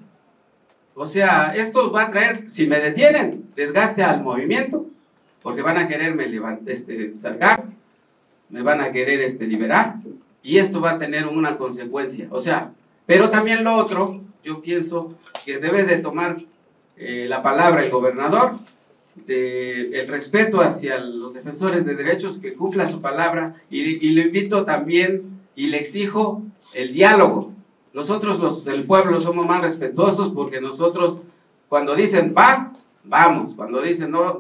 O sea, esto va a traer, si me detienen, desgaste al movimiento, porque van a quererme levantar, este, sacar, me van a querer este, liberar, y esto va a tener una consecuencia. O sea, pero también lo otro, yo pienso que debe de tomar eh, la palabra el gobernador, de el respeto hacia los defensores de derechos, que cumpla su palabra, y, y le invito también y le exijo el diálogo. Nosotros los del pueblo somos más respetuosos, porque nosotros cuando dicen vas, vamos, cuando dicen no,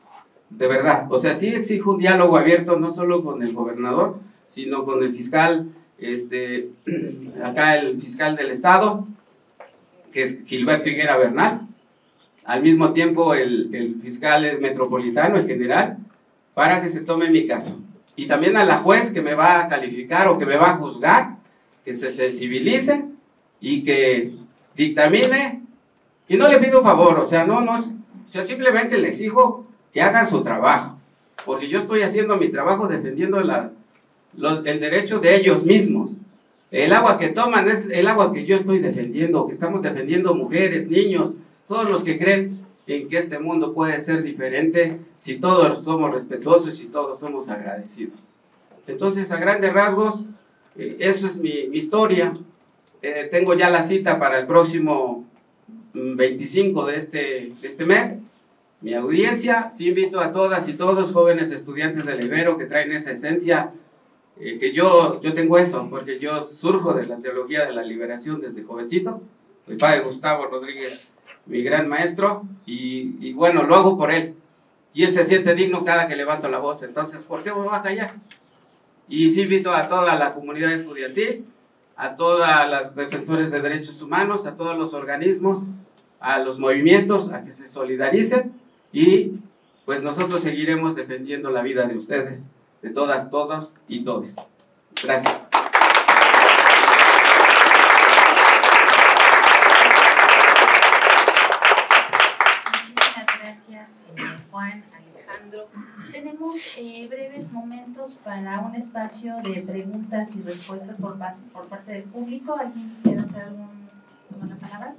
de verdad. O sea, sí exijo un diálogo abierto, no solo con el gobernador, sino con el fiscal, este, acá el fiscal del estado, que es Gilberto Higuera Bernal, al mismo tiempo el, el fiscal metropolitano, el general, para que se tome mi caso. Y también a la juez que me va a calificar o que me va a juzgar, que se sensibilice y que dictamine, y no le pido un favor, o sea, no, no, o sea, simplemente le exijo que hagan su trabajo, porque yo estoy haciendo mi trabajo defendiendo la, lo, el derecho de ellos mismos. El agua que toman es el agua que yo estoy defendiendo, que estamos defendiendo mujeres, niños, todos los que creen en que este mundo puede ser diferente si todos somos respetuosos y todos somos agradecidos. Entonces, a grandes rasgos, eh, eso es mi, mi historia. Eh, tengo ya la cita para el próximo veinticinco de este, de este mes, mi audiencia. Sí invito a todas y todos, jóvenes estudiantes del Ibero, que traen esa esencia, eh, que yo, yo tengo eso, porque yo surjo de la teología de la liberación desde jovencito. Mi padre Gustavo Rodríguez, mi gran maestro, y, y bueno, lo hago por él, y él se siente digno cada que levanto la voz. Entonces, ¿por qué me va a callar? Y sí invito a toda la comunidad estudiantil, a todas las defensores de derechos humanos, a todos los organismos, a los movimientos, a que se solidaricen, y pues nosotros seguiremos defendiendo la vida de ustedes, de todas, todos y todes. Gracias. Juan, Alejandro. Tenemos eh, breves momentos para un espacio de preguntas y respuestas por, por parte del público. ¿Alguien quisiera hacer algún, tomar la palabra?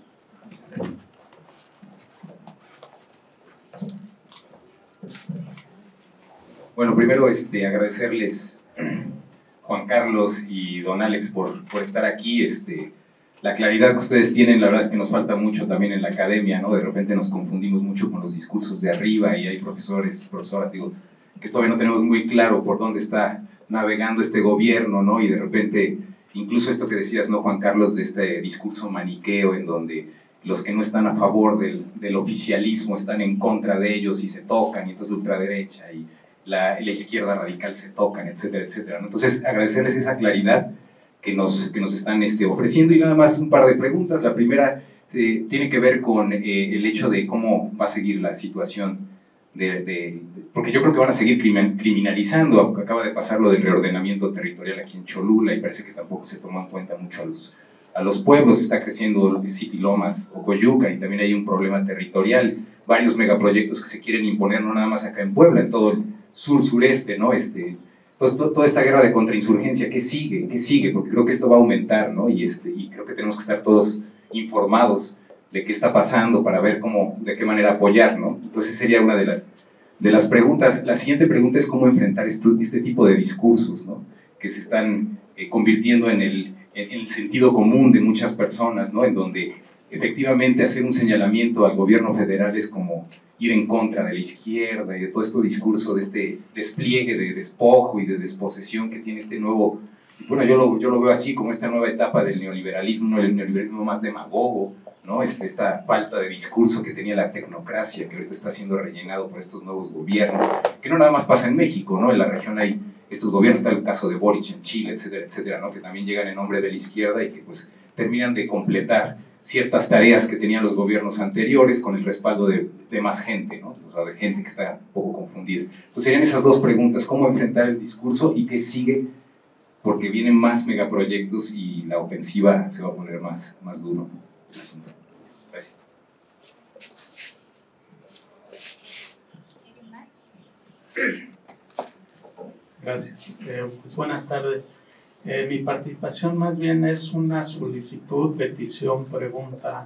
Bueno, primero este, agradecerles, Juan Carlos y don Alex, por, por estar aquí. Este, la claridad que ustedes tienen, la verdad es que nos falta mucho también en la academia, ¿no? De repente nos confundimos mucho con los discursos de arriba, y hay profesores, profesoras, digo, que todavía no tenemos muy claro por dónde está navegando este gobierno, ¿no? Y de repente, incluso esto que decías, ¿no, Juan Carlos? De este discurso maniqueo en donde los que no están a favor del, del oficialismo están en contra de ellos y se tocan, y entonces la ultraderecha y la, la izquierda radical se tocan, etcétera, etcétera, ¿no? Entonces, agradecerles esa claridad que nos, que nos están este, ofreciendo. Y nada más un par de preguntas. La primera eh, tiene que ver con eh, el hecho de cómo va a seguir la situación, de, de, porque yo creo que van a seguir criminalizando. Acaba de pasar lo del reordenamiento territorial aquí en Cholula, y parece que tampoco se tomó en cuenta mucho a los, a los pueblos. Está creciendo City Lomas o Coyuca, y también hay un problema territorial, varios megaproyectos que se quieren imponer, no nada más acá en Puebla, en todo el sur-sureste, ¿no? Este, Entonces, toda esta guerra de contrainsurgencia, ¿qué sigue? ¿Qué sigue? Porque creo que esto va a aumentar, ¿no? Y, este, y creo que tenemos que estar todos informados de qué está pasando para ver cómo, de qué manera apoyar, ¿no? Entonces, sería una de las, de las preguntas. La siguiente pregunta es cómo enfrentar esto, este tipo de discursos, ¿no? Que se están eh, convirtiendo en el, en, en el sentido común de muchas personas, ¿no? En donde efectivamente hacer un señalamiento al gobierno federal es como ir en contra de la izquierda y de todo este discurso, de este despliegue de despojo y de desposesión que tiene este nuevo, bueno, yo lo, yo lo veo así como esta nueva etapa del neoliberalismo, el neoliberalismo más demagogo, ¿no? Este, esta falta de discurso que tenía la tecnocracia, que ahorita está siendo rellenado por estos nuevos gobiernos, que no nada más pasa en México, ¿no? En la región hay estos gobiernos, está el caso de Boric en Chile, etcétera, etcétera, ¿no? Que también llegan en nombre de la izquierda y que pues terminan de completar ciertas tareas que tenían los gobiernos anteriores con el respaldo de, de más gente, ¿no? O sea, de gente que está un poco confundida. Entonces serían esas dos preguntas, ¿cómo enfrentar el discurso y qué sigue? Porque vienen más megaproyectos y la ofensiva se va a poner más, más duro el asunto. Gracias. Gracias. Eh, pues buenas tardes. Eh, mi participación más bien es una solicitud, petición, pregunta.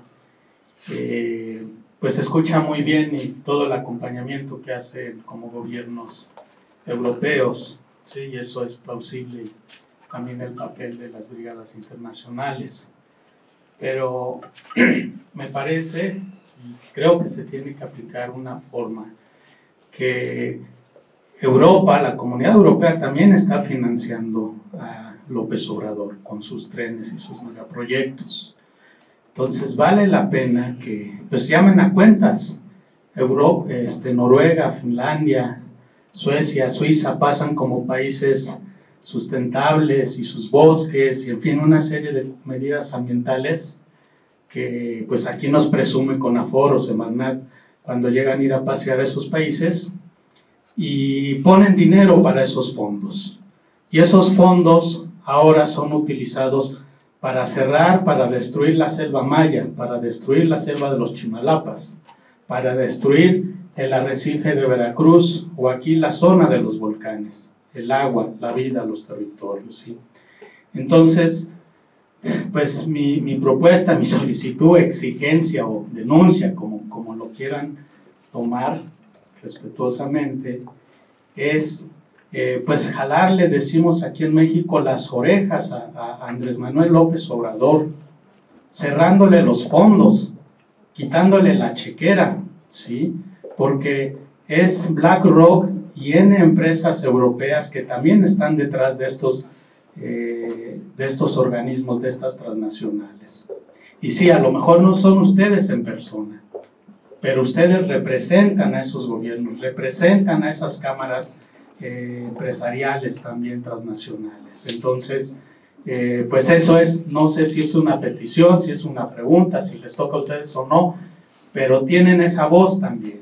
Eh, pues se escucha muy bien y todo el acompañamiento que hacen como gobiernos europeos, ¿sí? Y eso es plausible, también el papel de las brigadas internacionales. Pero me parece, y creo que se tiene que aplicar una forma que Europa, la Comunidad Europea también está financiando a López Obrador con sus trenes y sus megaproyectos. Entonces vale la pena que pues llamen a cuentas. Europa, este, Noruega, Finlandia, Suecia, Suiza pasan como países sustentables y sus bosques y en fin una serie de medidas ambientales que pues aquí nos presume con Aforo, Semarnat, cuando llegan a ir a pasear a esos países y ponen dinero para esos fondos. Y esos fondos ahora son utilizados para cerrar, para destruir la selva maya, para destruir la selva de los Chimalapas, para destruir el arrecife de Veracruz o aquí la zona de los volcanes, el agua, la vida, los territorios, ¿sí? Entonces, pues mi, mi propuesta, mi solicitud, exigencia o denuncia, como, como lo quieran tomar respetuosamente, es eh, pues jalarle, decimos aquí en México, las orejas a, a Andrés Manuel López Obrador, cerrándole los fondos, quitándole la chequera, ¿sí? Porque es BlackRock y N empresas europeas que también están detrás de estos, eh, de estos organismos, de estas transnacionales. Y sí, a lo mejor no son ustedes en persona, pero ustedes representan a esos gobiernos, representan a esas cámaras eh, empresariales también transnacionales. Entonces, eh, pues eso es, no sé si es una petición, si es una pregunta, si les toca a ustedes o no, pero tienen esa voz también.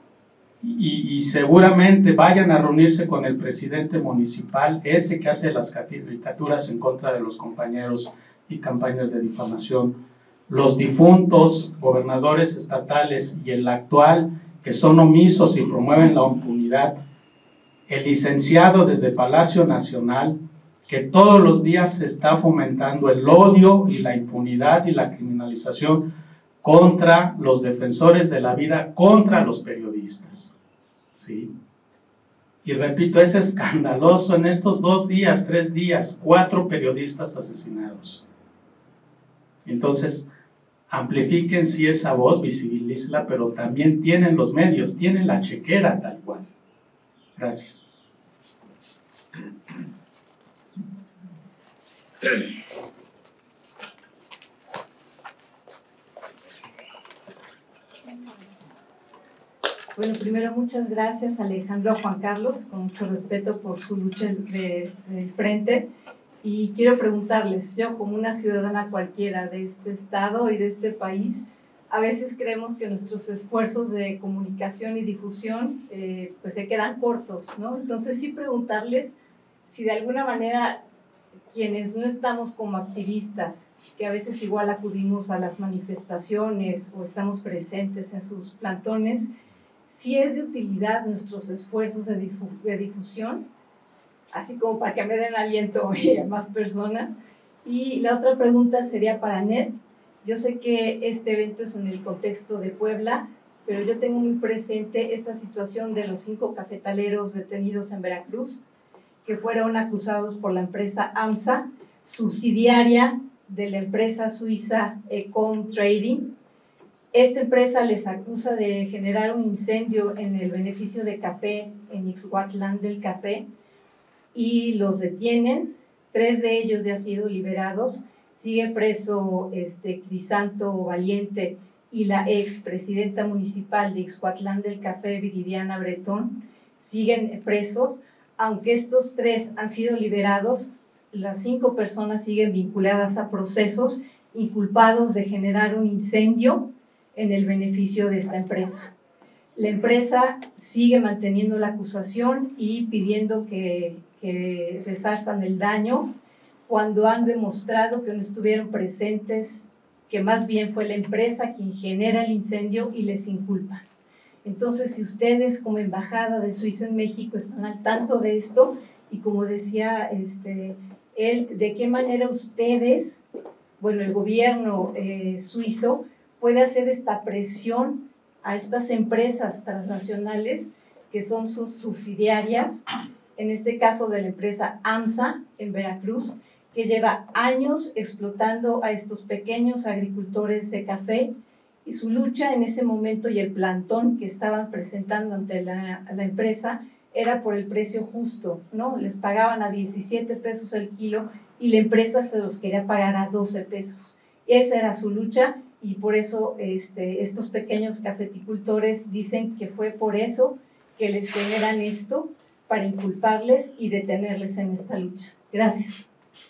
Y, y seguramente vayan a reunirse con el presidente municipal, ese que hace las caricaturas en contra de los compañeros y campañas de difamación, los difuntos gobernadores estatales y el actual, que son omisos y promueven la impunidad, el licenciado desde Palacio Nacional, que todos los días se está fomentando el odio y la impunidad y la criminalización contra los defensores de la vida, contra los periodistas, ¿sí? Y repito, es escandaloso en estos dos días, tres días, cuatro periodistas asesinados. Entonces, amplifiquen sí esa voz, visibilícenla, pero también tienen los medios, tienen la chequera tal cual. Gracias. Bueno, primero muchas gracias Alejandro, a Juan Carlos, con mucho respeto por su lucha de, de frente. Y quiero preguntarles, yo como una ciudadana cualquiera de este estado y de este país, a veces creemos que nuestros esfuerzos de comunicación y difusión eh, pues se quedan cortos, ¿no? Entonces sí preguntarles si de alguna manera quienes no estamos como activistas, que a veces igual acudimos a las manifestaciones o estamos presentes en sus plantones, si es de utilidad nuestros esfuerzos de, difu de difusión, así como para que me den aliento a más personas. Y la otra pregunta sería para Net. Yo sé que este evento es en el contexto de Puebla, pero yo tengo muy presente esta situación de los cinco cafetaleros detenidos en Veracruz, que fueron acusados por la empresa AMSA subsidiaria de la empresa suiza Econ Trading. Esta empresa les acusa de generar un incendio en el beneficio de café en Ixhuatlán del Café y los detienen. Tres de ellos ya han sido liberados. Sigue preso este, Crisanto Valiente y la expresidenta municipal de Ixhuatlán del Café, Viridiana Bretón, siguen presos. Aunque estos tres han sido liberados, las cinco personas siguen vinculadas a procesos inculpados de generar un incendio en el beneficio de esta empresa. La empresa sigue manteniendo la acusación y pidiendo que, que resarzan el daño cuando han demostrado que no estuvieron presentes, que más bien fue la empresa quien genera el incendio y les inculpa. Entonces, si ustedes como Embajada de Suiza en México están al tanto de esto, y como decía este, él, de qué manera ustedes, bueno, el gobierno eh, suizo puede hacer esta presión a estas empresas transnacionales que son sus subsidiarias, en este caso de la empresa AMSA en Veracruz, que lleva años explotando a estos pequeños agricultores de café, y su lucha en ese momento y el plantón que estaban presentando ante la, la empresa era por el precio justo, ¿no? Les pagaban a diecisiete pesos el kilo y la empresa se los quería pagar a doce pesos. Esa era su lucha y por eso este, estos pequeños cafeticultores dicen que fue por eso que les generan esto, para inculparles y detenerles en esta lucha. Gracias.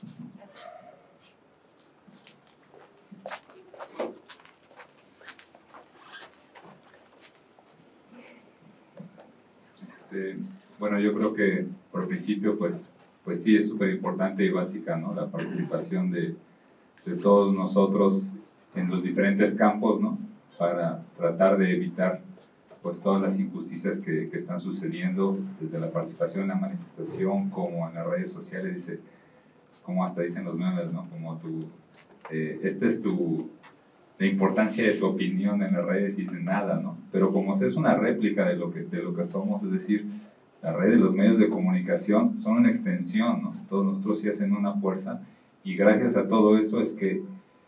Este, bueno, yo creo que por principio, pues, pues sí, es súper importante y básica, ¿no? La participación de, de todos nosotros en los diferentes campos, ¿no? Para tratar de evitar, pues, todas las injusticias que, que están sucediendo, desde la participación en la manifestación, como en las redes sociales, dice, como hasta dicen los memes, ¿no? Como tu, eh, este es tu, la importancia de tu opinión en las redes y dicen nada, ¿no? Pero como es una réplica de lo que, de lo que somos, es decir, la red de los medios de comunicación son una extensión, ¿no? Todos nosotros sí hacen una fuerza y gracias a todo eso es que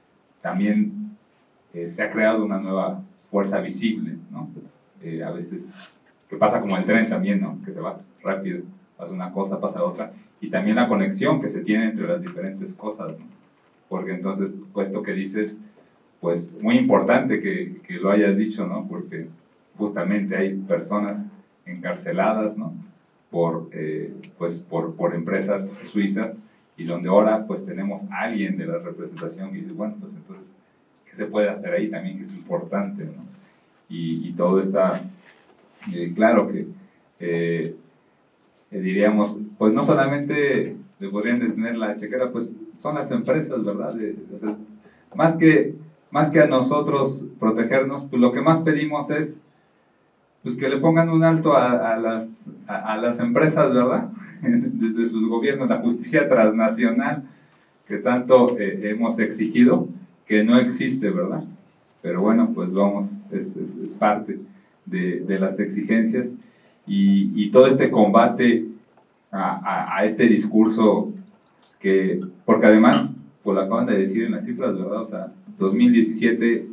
también eh, se ha creado una nueva fuerza visible, ¿no? Eh, a veces, que pasa como el tren también, ¿no? Que se va rápido, pasa una cosa, pasa otra, y también la conexión que se tiene entre las diferentes cosas, ¿no? Porque entonces, puesto que dices, pues muy importante que, que lo hayas dicho, ¿no? Porque justamente hay personas encarceladas, ¿no? Por, eh, pues por, por empresas suizas, y donde ahora pues tenemos a alguien de la representación que dice, bueno, pues entonces, ¿qué se puede hacer ahí también que es importante, ¿no? Y, y todo está, eh, claro que eh, eh, diríamos, pues no solamente le podrían detener la chequera, pues son las empresas, ¿verdad? De, de hacer, más que más que a nosotros protegernos, pues lo que más pedimos es pues que le pongan un alto a, a, las, a, a las empresas, ¿verdad? Desde sus gobiernos, la justicia transnacional que tanto eh, hemos exigido, que no existe, ¿verdad? Pero bueno, pues vamos, es, es, es parte de, de las exigencias y, y todo este combate a, a, a este discurso que, porque además, pues lo acaban de decir en las cifras, ¿verdad? O sea, dos mil diecisiete,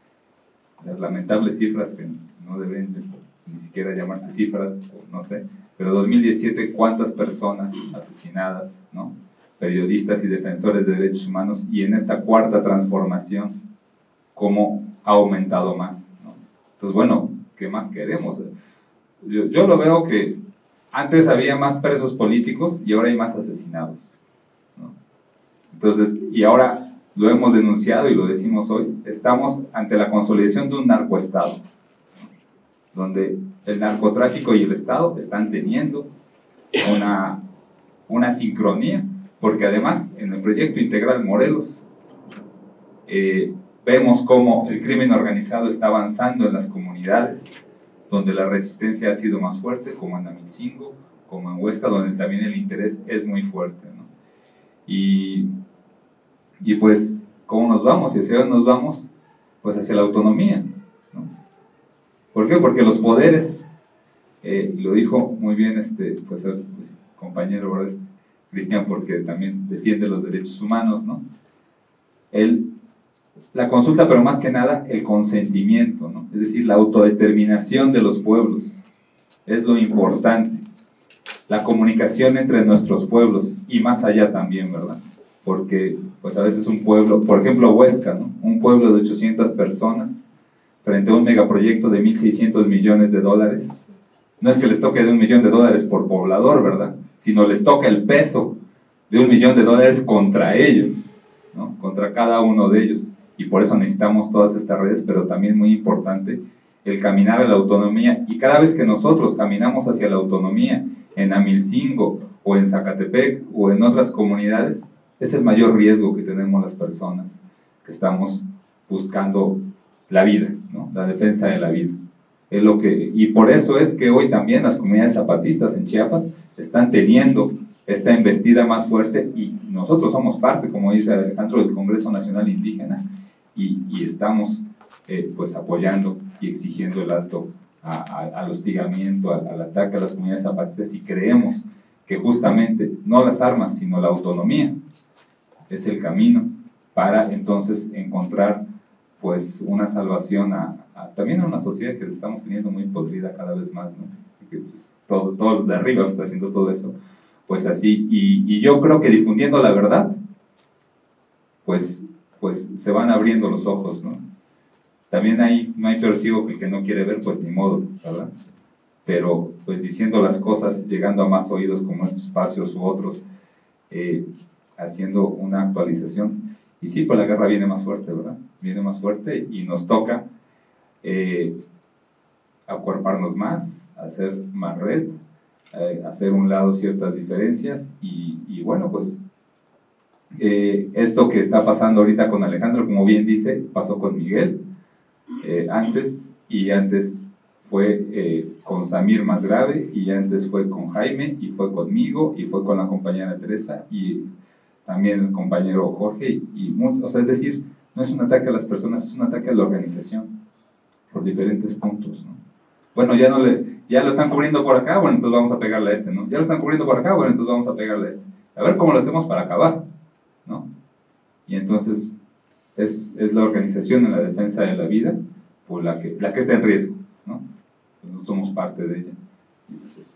las lamentables cifras que no deben de, ni siquiera llamarse cifras, no sé, pero dos mil diecisiete, ¿cuántas personas asesinadas, ¿no? Periodistas y defensores de derechos humanos, y en esta cuarta transformación, ¿cómo ha aumentado más, ¿no? Entonces, bueno, ¿qué más queremos? Yo, yo lo veo que antes había más presos políticos y ahora hay más asesinados, ¿no? Entonces, y ahora lo hemos denunciado y lo decimos hoy, estamos ante la consolidación de un narcoestado, donde el narcotráfico y el Estado están teniendo una, una sincronía, porque además en el proyecto integral Morelos eh, vemos cómo el crimen organizado está avanzando en las comunidades donde la resistencia ha sido más fuerte, como en Amilcingo, como en Huesca, donde también el interés es muy fuerte, ¿no? Y, y pues, ¿cómo nos vamos? Y hacia dónde nos vamos, pues hacia la autonomía, ¿no? ¿Por qué? Porque los poderes, eh, lo dijo muy bien este, pues, el, pues, compañero, ¿verdad? Cristian porque también defiende los derechos humanos, ¿no? El, la consulta, pero más que nada el consentimiento, ¿no? Es decir, la autodeterminación de los pueblos es lo importante, la comunicación entre nuestros pueblos y más allá también, ¿verdad? Porque pues a veces un pueblo, por ejemplo Huesca, ¿no? Un pueblo de ochocientas personas frente a un megaproyecto de mil seiscientos millones de dólares, no es que les toque de un millón de dólares por poblador, ¿verdad? Sino les toca el peso de un millón de dólares contra ellos, ¿no? Contra cada uno de ellos, y por eso necesitamos todas estas redes, pero también muy importante el caminar a la autonomía, y cada vez que nosotros caminamos hacia la autonomía en Amilcingo o en Zacatepec o en otras comunidades, es el mayor riesgo que tenemos las personas que estamos buscando la vida, ¿no? La defensa de la vida. Es lo que, y por eso es que hoy también las comunidades zapatistas en Chiapas están teniendo esta embestida más fuerte, y nosotros somos parte, como dice Alejandro, del Congreso Nacional Indígena, y, y estamos eh, pues apoyando y exigiendo el alto a, a, al hostigamiento, al, al ataque a las comunidades zapatistas, y creemos que justamente no las armas, sino la autonomía es el camino para entonces encontrar pues una salvación a, a, también a una sociedad que estamos teniendo muy podrida cada vez más, ¿no? Que, pues, todo, todo de arriba está haciendo todo eso, pues así, y, y yo creo que difundiendo la verdad, pues, pues se van abriendo los ojos, ¿no? También hay, no hay peor ciego que el que no quiere ver, pues ni modo, ¿verdad? Pero pues diciendo las cosas, llegando a más oídos como estos espacios u otros, eh, haciendo una actualización, y sí, pues la guerra viene más fuerte, ¿verdad? Viene más fuerte y nos toca eh, acuerparnos más, hacer más red, eh, hacer un lado ciertas diferencias, y, y bueno, pues eh, esto que está pasando ahorita con Alejandro, como bien dice, pasó con Miguel eh, antes, y antes fue eh, con Samir más grave, y antes fue con Jaime, y fue conmigo, y fue con la compañera Teresa, y también el compañero Jorge, y, y mucho, o sea, es decir, no es un ataque a las personas, es un ataque a la organización, por diferentes puntos, ¿no? Bueno, ya, no le, ya lo están cubriendo por acá, bueno, entonces vamos a pegarle a este, ¿no? Ya lo están cubriendo por acá, bueno, entonces vamos a pegarle a este. A ver cómo lo hacemos para acabar, ¿no? Y entonces es, es la organización en la defensa de la vida por la que, la que está en riesgo, ¿no? Pues somos parte de ella. Entonces,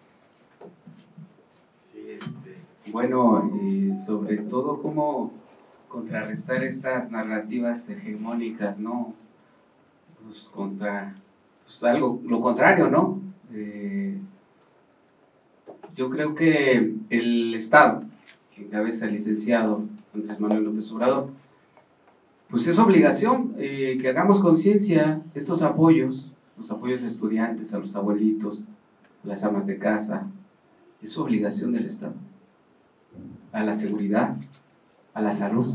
sí, este, bueno, y sobre todo cómo contrarrestar estas narrativas hegemónicas, ¿no? Pues contra, pues algo, lo contrario, ¿no? Eh, yo creo que el Estado, que encabeza el licenciado Andrés Manuel López Obrador, pues es obligación eh, que hagamos conciencia de estos apoyos, los apoyos a estudiantes, a los abuelitos, a las amas de casa, es obligación del Estado, a la seguridad, a la salud,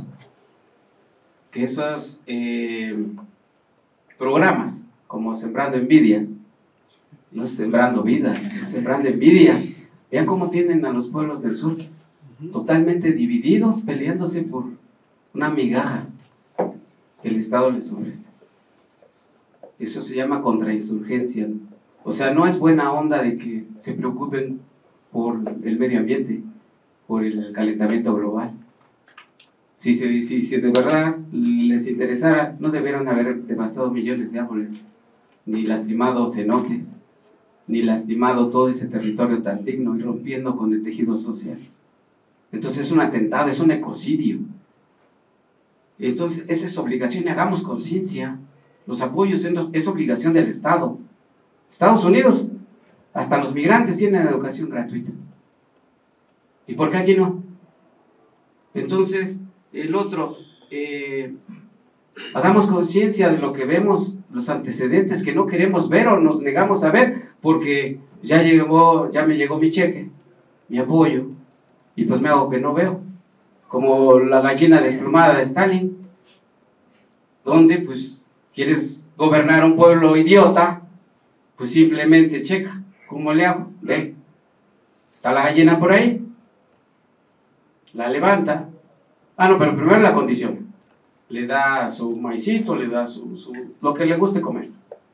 que esos eh, programas como Sembrando Envidias, no Sembrando Vidas, Sembrando Envidia, vean cómo tienen a los pueblos del sur totalmente divididos, peleándose por una migaja que el Estado les ofrece. Eso se llama contrainsurgencia. O sea, no es buena onda de que se preocupen por el medio ambiente, por el calentamiento global. Si, si, si, si de verdad les interesara, no debieran haber devastado millones de árboles, ni lastimado cenotes, ni lastimado todo ese territorio tan digno y rompiendo con el tejido social. Entonces es un atentado, es un ecocidio. Entonces esa es obligación, y hagamos conciencia. Los apoyos es obligación del Estado. Estados Unidos, hasta los migrantes tienen educación gratuita. ¿Y por qué aquí no? Entonces, el otro, eh, hagamos conciencia de lo que vemos, los antecedentes que no queremos ver o nos negamos a ver, porque ya llegó, ya me llegó mi cheque, mi apoyo, y pues me hago que no veo, como la gallina desplumada de Stalin, donde pues quieres gobernar un pueblo idiota, pues simplemente checa, ¿cómo le hago? Ve, está la gallina por ahí, la levanta, ah no, pero primero la condiciona, le da su maicito, le da su, su lo que le guste comer,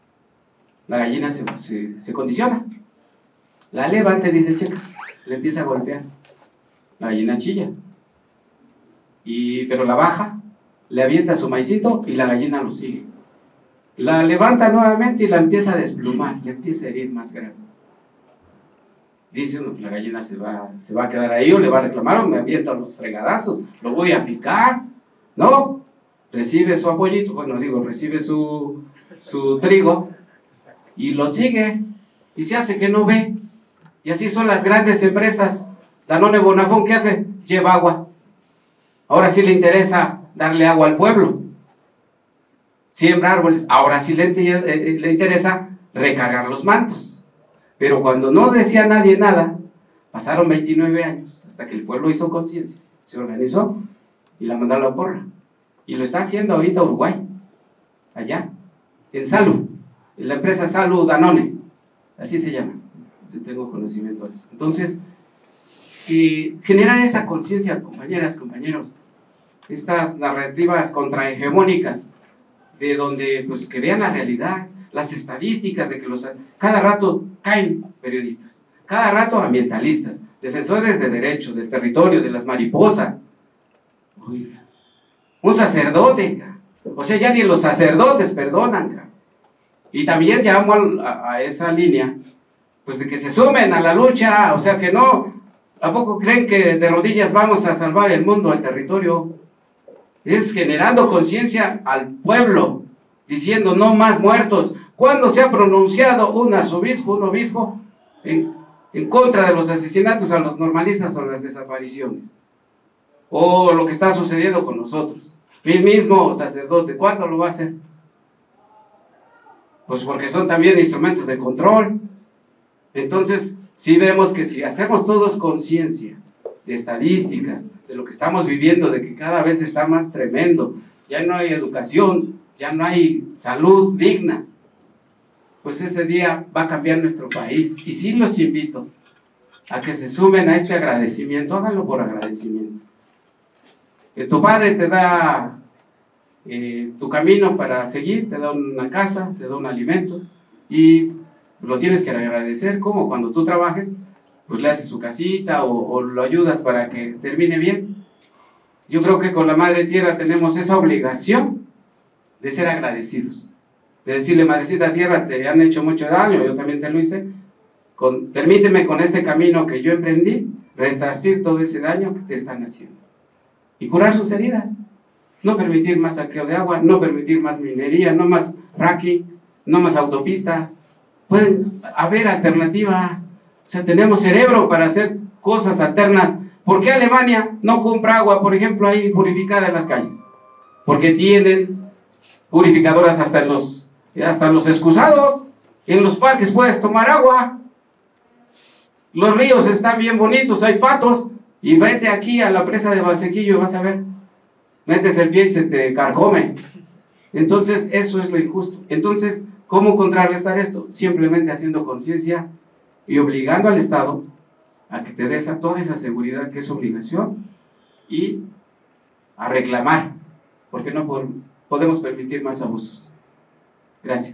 la gallina se, se, se condiciona, la levanta y dice checa, le empieza a golpear, la gallina chilla. Y, pero la baja, le avienta su maicito y la gallina lo sigue. La levanta nuevamente y la empieza a desplumar, le empieza a herir más grave. Dice uno, la gallina se va, se va a quedar ahí o le va a reclamar o me avienta los fregadazos, lo voy a picar. No, recibe su apoyito, bueno digo, recibe su, su trigo y lo sigue y se hace que no ve. Y así son las grandes empresas. Danone Bonafón, ¿qué hace? Lleva agua. Ahora sí le interesa darle agua al pueblo. Siembra árboles. Ahora sí le, le interesa recargar los mantos. Pero cuando no decía nadie nada, pasaron veintinueve años hasta que el pueblo hizo conciencia, se organizó y la mandaron a la porra. Y lo está haciendo ahorita Uruguay, allá, en Salu, en la empresa Salu Danone, así se llama. Yo tengo conocimiento de eso. Entonces, eh, generar esa conciencia, compañeras, compañeros, estas narrativas contrahegemónicas, de donde, pues, que vean la realidad, las estadísticas de que los, cada rato caen periodistas, cada rato ambientalistas, defensores de derechos, del territorio, de las mariposas. Oiga, un sacerdote, o sea, ya ni los sacerdotes perdonan. Y también llamo a, a esa línea, pues, de que se sumen a la lucha, o sea, que no, ¿a poco creen que de rodillas vamos a salvar el mundo, el territorio? Es generando conciencia al pueblo, diciendo no más muertos. ¿Cuándo se ha pronunciado un arzobispo, un obispo, en, en contra de los asesinatos a los normalistas o las desapariciones? O lo que está sucediendo con nosotros. Mi mismo sacerdote, ¿cuándo lo va a hacer? Pues porque son también instrumentos de control. Entonces, sí vemos que si hacemos todos conciencia de estadísticas, de lo que estamos viviendo, de que cada vez está más tremendo, ya no hay educación, ya no hay salud digna, pues ese día va a cambiar nuestro país. Y sí los invito a que se sumen a este agradecimiento, háganlo por agradecimiento. Que tu padre te da eh, tu camino para seguir, te da una casa, te da un alimento, y lo tienes que agradecer, como cuando tú trabajes, pues le haces su casita o, o lo ayudas para que termine bien. Yo creo que con la Madre Tierra tenemos esa obligación de ser agradecidos, de decirle, Madrecita Tierra, te han hecho mucho daño, yo también te lo hice, con, permíteme con este camino que yo emprendí, resarcir todo ese daño que te están haciendo y curar sus heridas. No permitir más saqueo de agua, no permitir más minería, no más fracking, no más autopistas. Pueden haber alternativas. O sea, tenemos cerebro para hacer cosas alternas. ¿Por qué Alemania no compra agua, por ejemplo, ahí purificada en las calles? Porque tienen purificadoras hasta en los, hasta en los excusados. En los parques puedes tomar agua. Los ríos están bien bonitos, hay patos. Y vete aquí a la presa de Valsequillo y vas a ver. Metes el pie y se te carcome. Entonces, eso es lo injusto. Entonces, ¿cómo contrarrestar esto? Simplemente haciendo conciencia y obligando al Estado a que te dé esa, toda esa seguridad que es obligación, y a reclamar, porque no por, podemos permitir más abusos. Gracias.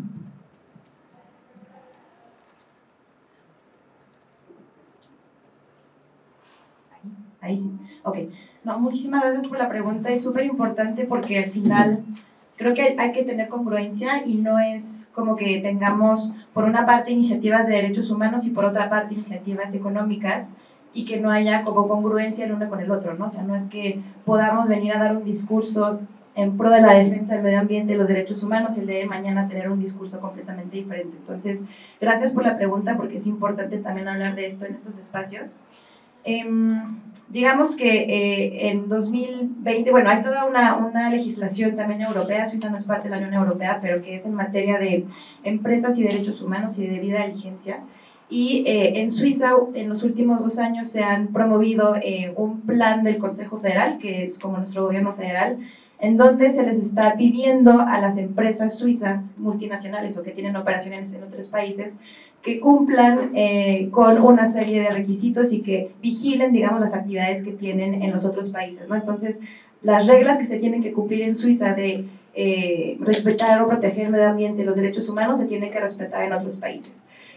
Ahí sí. Ok. No, muchísimas gracias por la pregunta, es súper importante porque al final creo que hay que tener congruencia y no es como que tengamos por una parte iniciativas de derechos humanos y por otra parte iniciativas económicas y que no haya como congruencia el uno con el otro, ¿no? O sea, no es que podamos venir a dar un discurso en pro de la defensa del medio ambiente y los derechos humanos y el día de mañana tener un discurso completamente diferente. Entonces, gracias por la pregunta porque es importante también hablar de esto en estos espacios. Eh, digamos que eh, en dos mil veinte, bueno, hay toda una, una legislación también europea, Suiza no es parte de la Unión Europea, pero que es en materia de empresas y derechos humanos y de debida diligencia. Y eh, en Suiza, en los últimos dos años, se han promovido eh, un plan del Consejo Federal, que es como nuestro gobierno federal, en donde se les está pidiendo a las empresas suizas multinacionales o que tienen operaciones en otros países que cumplan eh, con una serie de requisitos y que vigilen, digamos, las actividades que tienen en los otros países, ¿no? Entonces, las reglas que se tienen que cumplir en Suiza de eh, respetar o proteger el medio ambiente y los derechos humanos se tienen que respetar en otros países.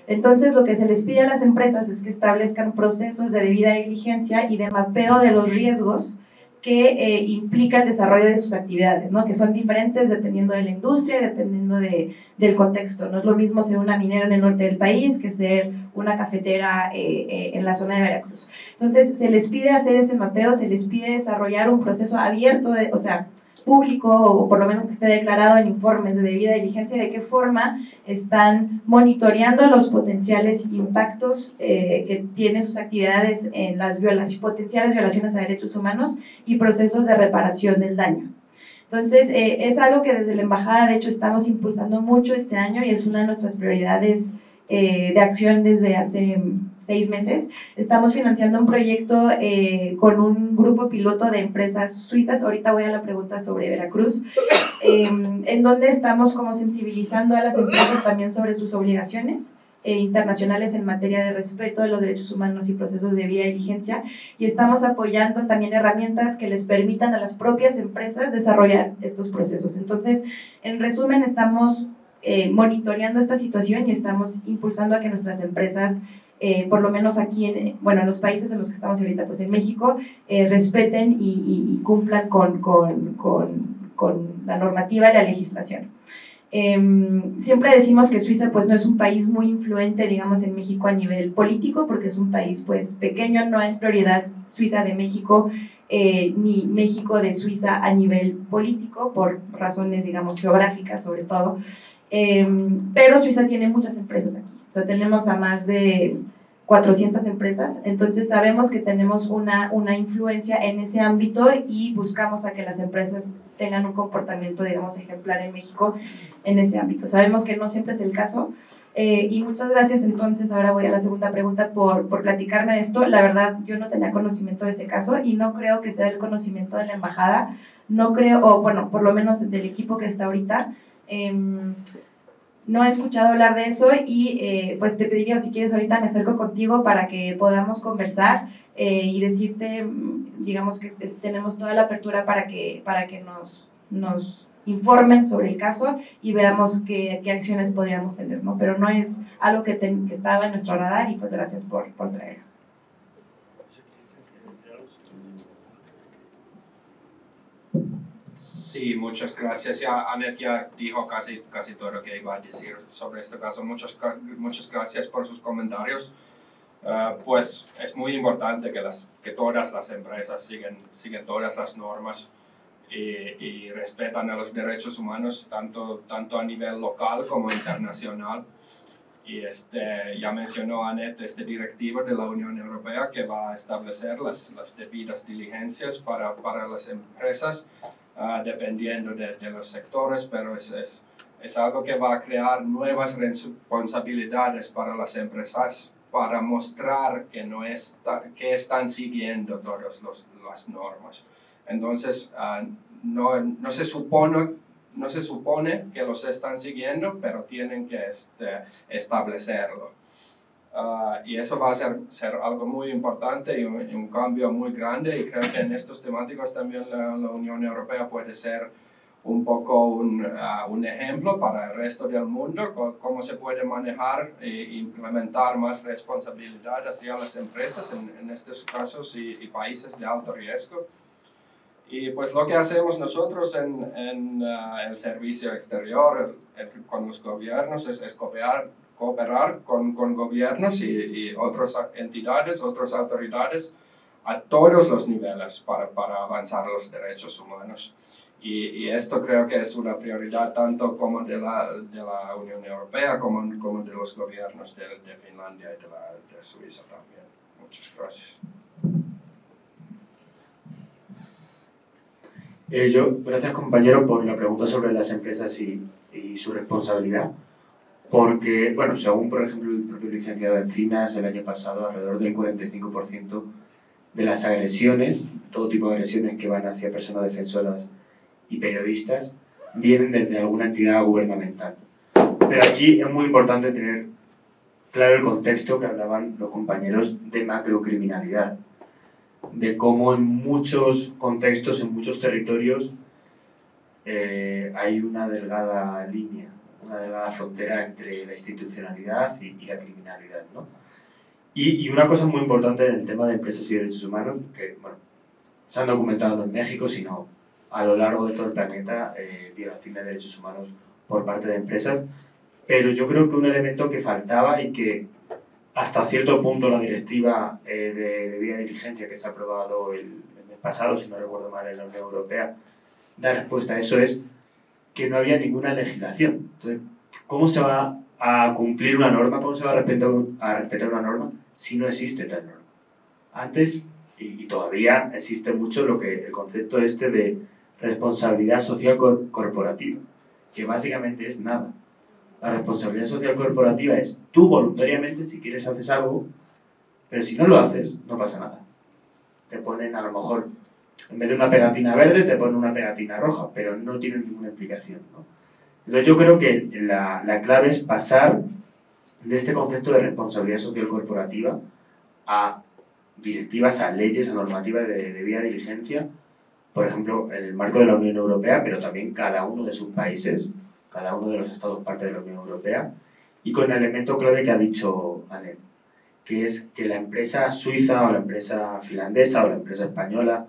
Entonces, lo que se les pide a las empresas es que establezcan procesos de debida diligencia y de mapeo de los riesgos que eh, implica el desarrollo de sus actividades, ¿no? Que son diferentes dependiendo de la industria, dependiendo de, del contexto. No es lo mismo ser una minera en el norte del país que ser una cafetera eh, eh, en la zona de Veracruz. Entonces, se les pide hacer ese mapeo, se les pide desarrollar un proceso abierto, de, o sea, público, o por lo menos que esté declarado en informes de debida diligencia, de qué forma están monitoreando los potenciales impactos eh, que tienen sus actividades en las violaciones, potenciales violaciones a derechos humanos y procesos de reparación del daño. Entonces, eh, es algo que desde la Embajada, de hecho, estamos impulsando mucho este año y es una de nuestras prioridades eh, de acción desde hace seis meses. Estamos financiando un proyecto eh, con un grupo piloto de empresas suizas, ahorita voy a la pregunta sobre Veracruz, eh, en donde estamos como sensibilizando a las empresas también sobre sus obligaciones eh, internacionales en materia de respeto de los derechos humanos y procesos de debida diligencia, y estamos apoyando también herramientas que les permitan a las propias empresas desarrollar estos procesos. Entonces, en resumen, estamos eh, monitoreando esta situación y estamos impulsando a que nuestras empresas Eh, por lo menos aquí, en, bueno, en los países en los que estamos ahorita, pues en México, eh, respeten y, y, y cumplan con, con, con, con la normativa y la legislación. Eh, siempre decimos que Suiza pues no es un país muy influente, digamos, en México a nivel político, porque es un país pues pequeño, no es prioridad Suiza de México, eh, ni México de Suiza a nivel político, por razones, digamos, geográficas sobre todo, eh, pero Suiza tiene muchas empresas aquí. O sea, tenemos a más de cuatrocientas empresas, entonces sabemos que tenemos una, una influencia en ese ámbito y buscamos a que las empresas tengan un comportamiento, digamos, ejemplar en México en ese ámbito. Sabemos que no siempre es el caso, eh, y muchas gracias. Entonces, ahora voy a la segunda pregunta por, por platicarme de esto. La verdad, yo no tenía conocimiento de ese caso y no creo que sea el conocimiento de la embajada, no creo, o bueno, por lo menos del equipo que está ahorita. Eh, No he escuchado hablar de eso y eh, pues te pediría, o si quieres ahorita me acerco contigo para que podamos conversar eh, y decirte, digamos que tenemos toda la apertura para que, para que nos, nos informen sobre el caso y veamos qué, qué acciones podríamos tener, ¿no? Pero no es algo que, ten, que estaba en nuestro radar y pues gracias por, por traerlo. Sí, muchas gracias. Ya Anet ya dijo casi, casi todo lo que iba a decir sobre este caso. Muchas, muchas gracias por sus comentarios. Uh, pues es muy importante que, las, que todas las empresas siguen, siguen todas las normas y, y respetan a los derechos humanos tanto, tanto a nivel local como internacional. Y este, ya mencionó Anet este directivo de la Unión Europea que va a establecer las, las debidas diligencias para, para las empresas. Uh, dependiendo de, de los sectores, pero es, es, es algo que va a crear nuevas responsabilidades para las empresas para mostrar que, no está, que están siguiendo todas los, las normas. Entonces, uh, no, no, se supone, no se supone que los están siguiendo, pero tienen que este, establecerlo. Uh, y eso va a ser, ser algo muy importante y un, y un cambio muy grande, y creo que en estos temáticos también la, la Unión Europea puede ser un poco un, uh, un ejemplo para el resto del mundo, cómo se puede manejar e implementar más responsabilidad hacia las empresas en, en estos casos y, y países de alto riesgo. Y pues lo que hacemos nosotros en, en uh, el servicio exterior el, el, con los gobiernos es, es cooperar, cooperar con, con gobiernos y, y otras entidades, otras autoridades a todos los niveles para, para avanzar los derechos humanos. Y, y esto creo que es una prioridad tanto como de la, de la Unión Europea como, como de los gobiernos de, de Finlandia y de, la, de Suiza también. Muchas gracias. Eh, yo, gracias compañero por la pregunta sobre las empresas y, y su responsabilidad, porque, bueno, según por ejemplo el propio licenciado de Encinas, el año pasado alrededor del cuarenta y cinco por ciento de las agresiones, todo tipo de agresiones que van hacia personas defensoras y periodistas, vienen desde alguna entidad gubernamental. Pero aquí es muy importante tener claro el contexto que hablaban los compañeros de macrocriminalidad, de cómo en muchos contextos, en muchos territorios, eh, hay una delgada línea una delgada frontera entre la institucionalidad y, y la criminalidad, ¿no? Y, y una cosa muy importante en el tema de empresas y derechos humanos, que bueno, se han documentado no en México, sino a lo largo de todo el planeta, eh, violación de derechos humanos por parte de empresas, pero yo creo que un elemento que faltaba y que hasta cierto punto la directiva eh, de, de vía diligencia que se ha aprobado el, el mes pasado, si no recuerdo mal, en la Unión Europea, da respuesta a eso, es que no había ninguna legislación. Entonces, ¿cómo se va a cumplir una norma? ¿Cómo se va a respetar, a respetar una norma si no existe tal norma? Antes, y, y todavía existe mucho lo que el concepto este de responsabilidad social cor corporativa, que básicamente es nada. La responsabilidad social corporativa es tú voluntariamente, si quieres, haces algo, pero si no lo haces, no pasa nada. Te ponen, a lo mejor, en vez de una pegatina verde, te ponen una pegatina roja, pero no tienen ninguna implicación, ¿no? Entonces yo creo que la, la clave es pasar de este concepto de responsabilidad social corporativa a directivas, a leyes, a normativas de debida diligencia, por ejemplo, en el marco de la Unión Europea, pero también cada uno de sus países, cada uno de los estados parte de la Unión Europea, y con el elemento clave que ha dicho Anet, que es que la empresa suiza o la empresa finlandesa o la empresa española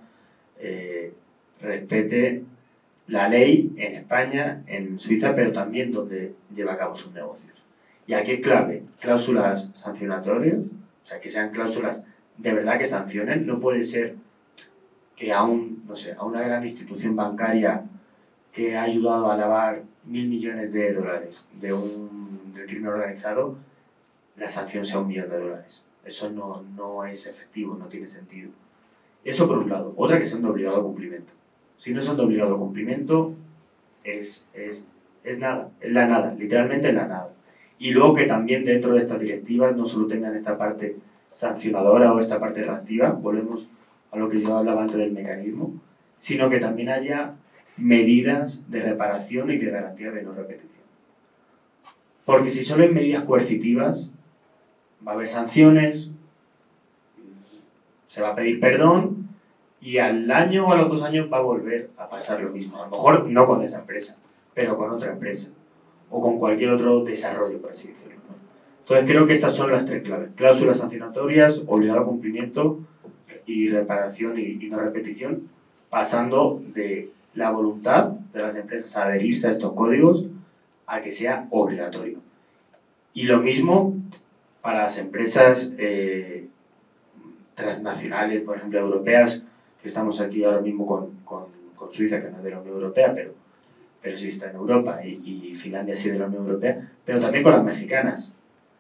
eh, respete la ley en España, en Suiza, pero también donde lleva a cabo sus negocios. Y aquí es clave, cláusulas sancionatorias, o sea, que sean cláusulas de verdad que sancionen. No puede ser que a, un, no sé, a una gran institución bancaria que ha ayudado a lavar mil millones de dólares de un del crimen organizado, la sanción sea un millón de dólares. Eso no, no es efectivo, no tiene sentido. Eso por un lado. Otra, que son de obligado cumplimiento. Si no son de obligado cumplimiento, es, es, es nada, es la nada, literalmente es la nada. Y luego que también dentro de estas directivas no solo tengan esta parte sancionadora o esta parte reactiva, volvemos a lo que yo hablaba antes del mecanismo, sino que también haya medidas de reparación y de garantía de no repetición. Porque si solo hay medidas coercitivas, va a haber sanciones, se va a pedir perdón y al año o a los dos años va a volver a pasar lo mismo. A lo mejor no con esa empresa, pero con otra empresa o con cualquier otro desarrollo, por así decirlo, ¿no? Entonces creo que estas son las tres claves: cláusulas sancionatorias, obligado cumplimiento y reparación y, y no repetición, pasando de la voluntad de las empresas a adherirse a estos códigos a que sea obligatorio. Y lo mismo para las empresas eh, transnacionales, por ejemplo, europeas, que estamos aquí ahora mismo con, con, con Suiza, que no es de la Unión Europea, pero, pero sí está en Europa, y, y Finlandia sí de la Unión Europea, pero también con las mexicanas.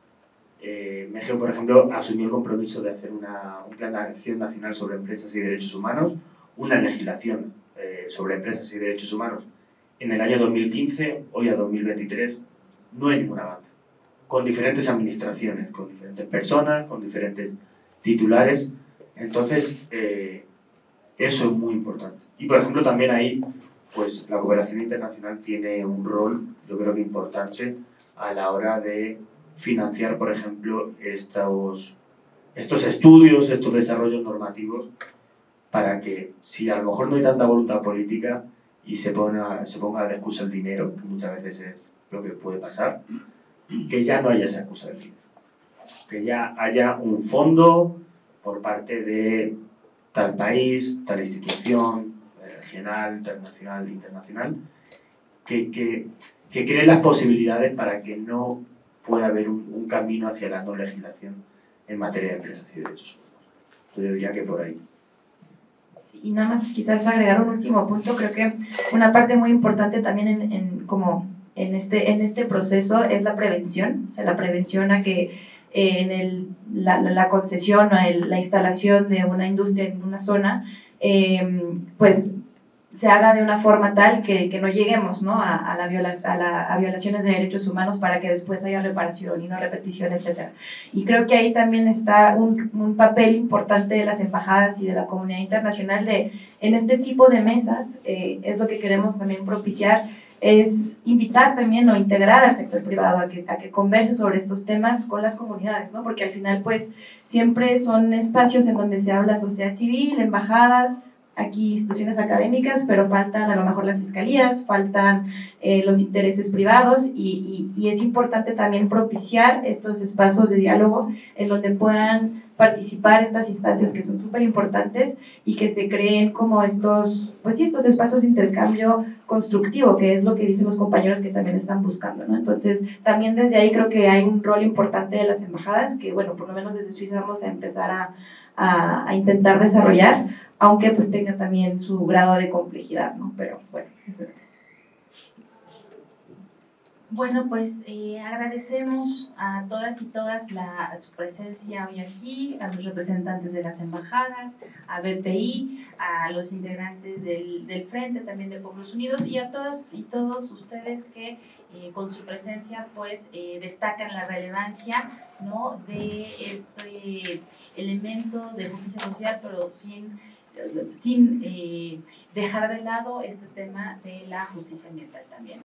Eh, México, por ejemplo, asumió el compromiso de hacer una, un plan de acción nacional sobre empresas y derechos humanos, una legislación eh, sobre empresas y derechos humanos en el año dos mil quince, hoy a dos mil veintitrés, no hay ningún avance. Con diferentes administraciones, con diferentes personas, con diferentes titulares. Entonces, eh, eso es muy importante. Y, por ejemplo, también ahí, pues, la cooperación internacional tiene un rol, yo creo que importante, a la hora de financiar, por ejemplo, estos, estos estudios, estos desarrollos normativos, para que, si a lo mejor no hay tanta voluntad política y se ponga, se ponga de excusa el dinero, que muchas veces es lo que puede pasar, que ya no haya esa excusa del dinero. Que ya haya un fondo por parte de tal país, tal institución, regional, internacional, internacional, que, que, que cree las posibilidades para que no pueda haber un, un camino hacia la no legislación en materia de empresas y derechos humanos. Entonces yo diría que por ahí. Y nada más quizás agregar un último punto. Creo que una parte muy importante también en, en, como en, este, en este proceso es la prevención, o sea, la prevención a que eh, en el, la, la concesión o el, la instalación de una industria en una zona, eh, pues se haga de una forma tal que, que no lleguemos, ¿no? a, a, la viola, a, la, a violaciones de derechos humanos, para que después haya reparación y no repetición, etcétera. Y creo que ahí también está un, un papel importante de las embajadas y de la comunidad internacional de, en este tipo de mesas, eh, es lo que queremos también propiciar, es invitar también o integrar al sector privado a que, a que converse sobre estos temas con las comunidades, ¿no? Porque al final, pues, siempre son espacios en donde se habla sociedad civil, embajadas, aquí instituciones académicas, pero faltan a lo mejor las fiscalías, faltan eh, los intereses privados y, y, y es importante también propiciar estos espacios de diálogo en donde puedan participar estas instancias que son súper importantes y que se creen como estos, pues sí, estos espacios de intercambio constructivo, que es lo que dicen los compañeros que también están buscando, ¿no? Entonces, también desde ahí creo que hay un rol importante de las embajadas, que bueno, por lo menos desde Suiza vamos a empezar a, a, a intentar desarrollar, aunque pues tenga también su grado de complejidad, ¿no? Pero bueno, eso es. Bueno, pues eh, agradecemos a todas y todas la, su presencia hoy aquí, a los representantes de las embajadas, a B P I, a los integrantes del, del Frente, también de Pueblos Unidos, y a todas y todos ustedes que eh, con su presencia pues eh, destacan la relevancia, ¿no?, de este elemento de justicia social, pero sin, sin eh, dejar de lado este tema de la justicia ambiental también.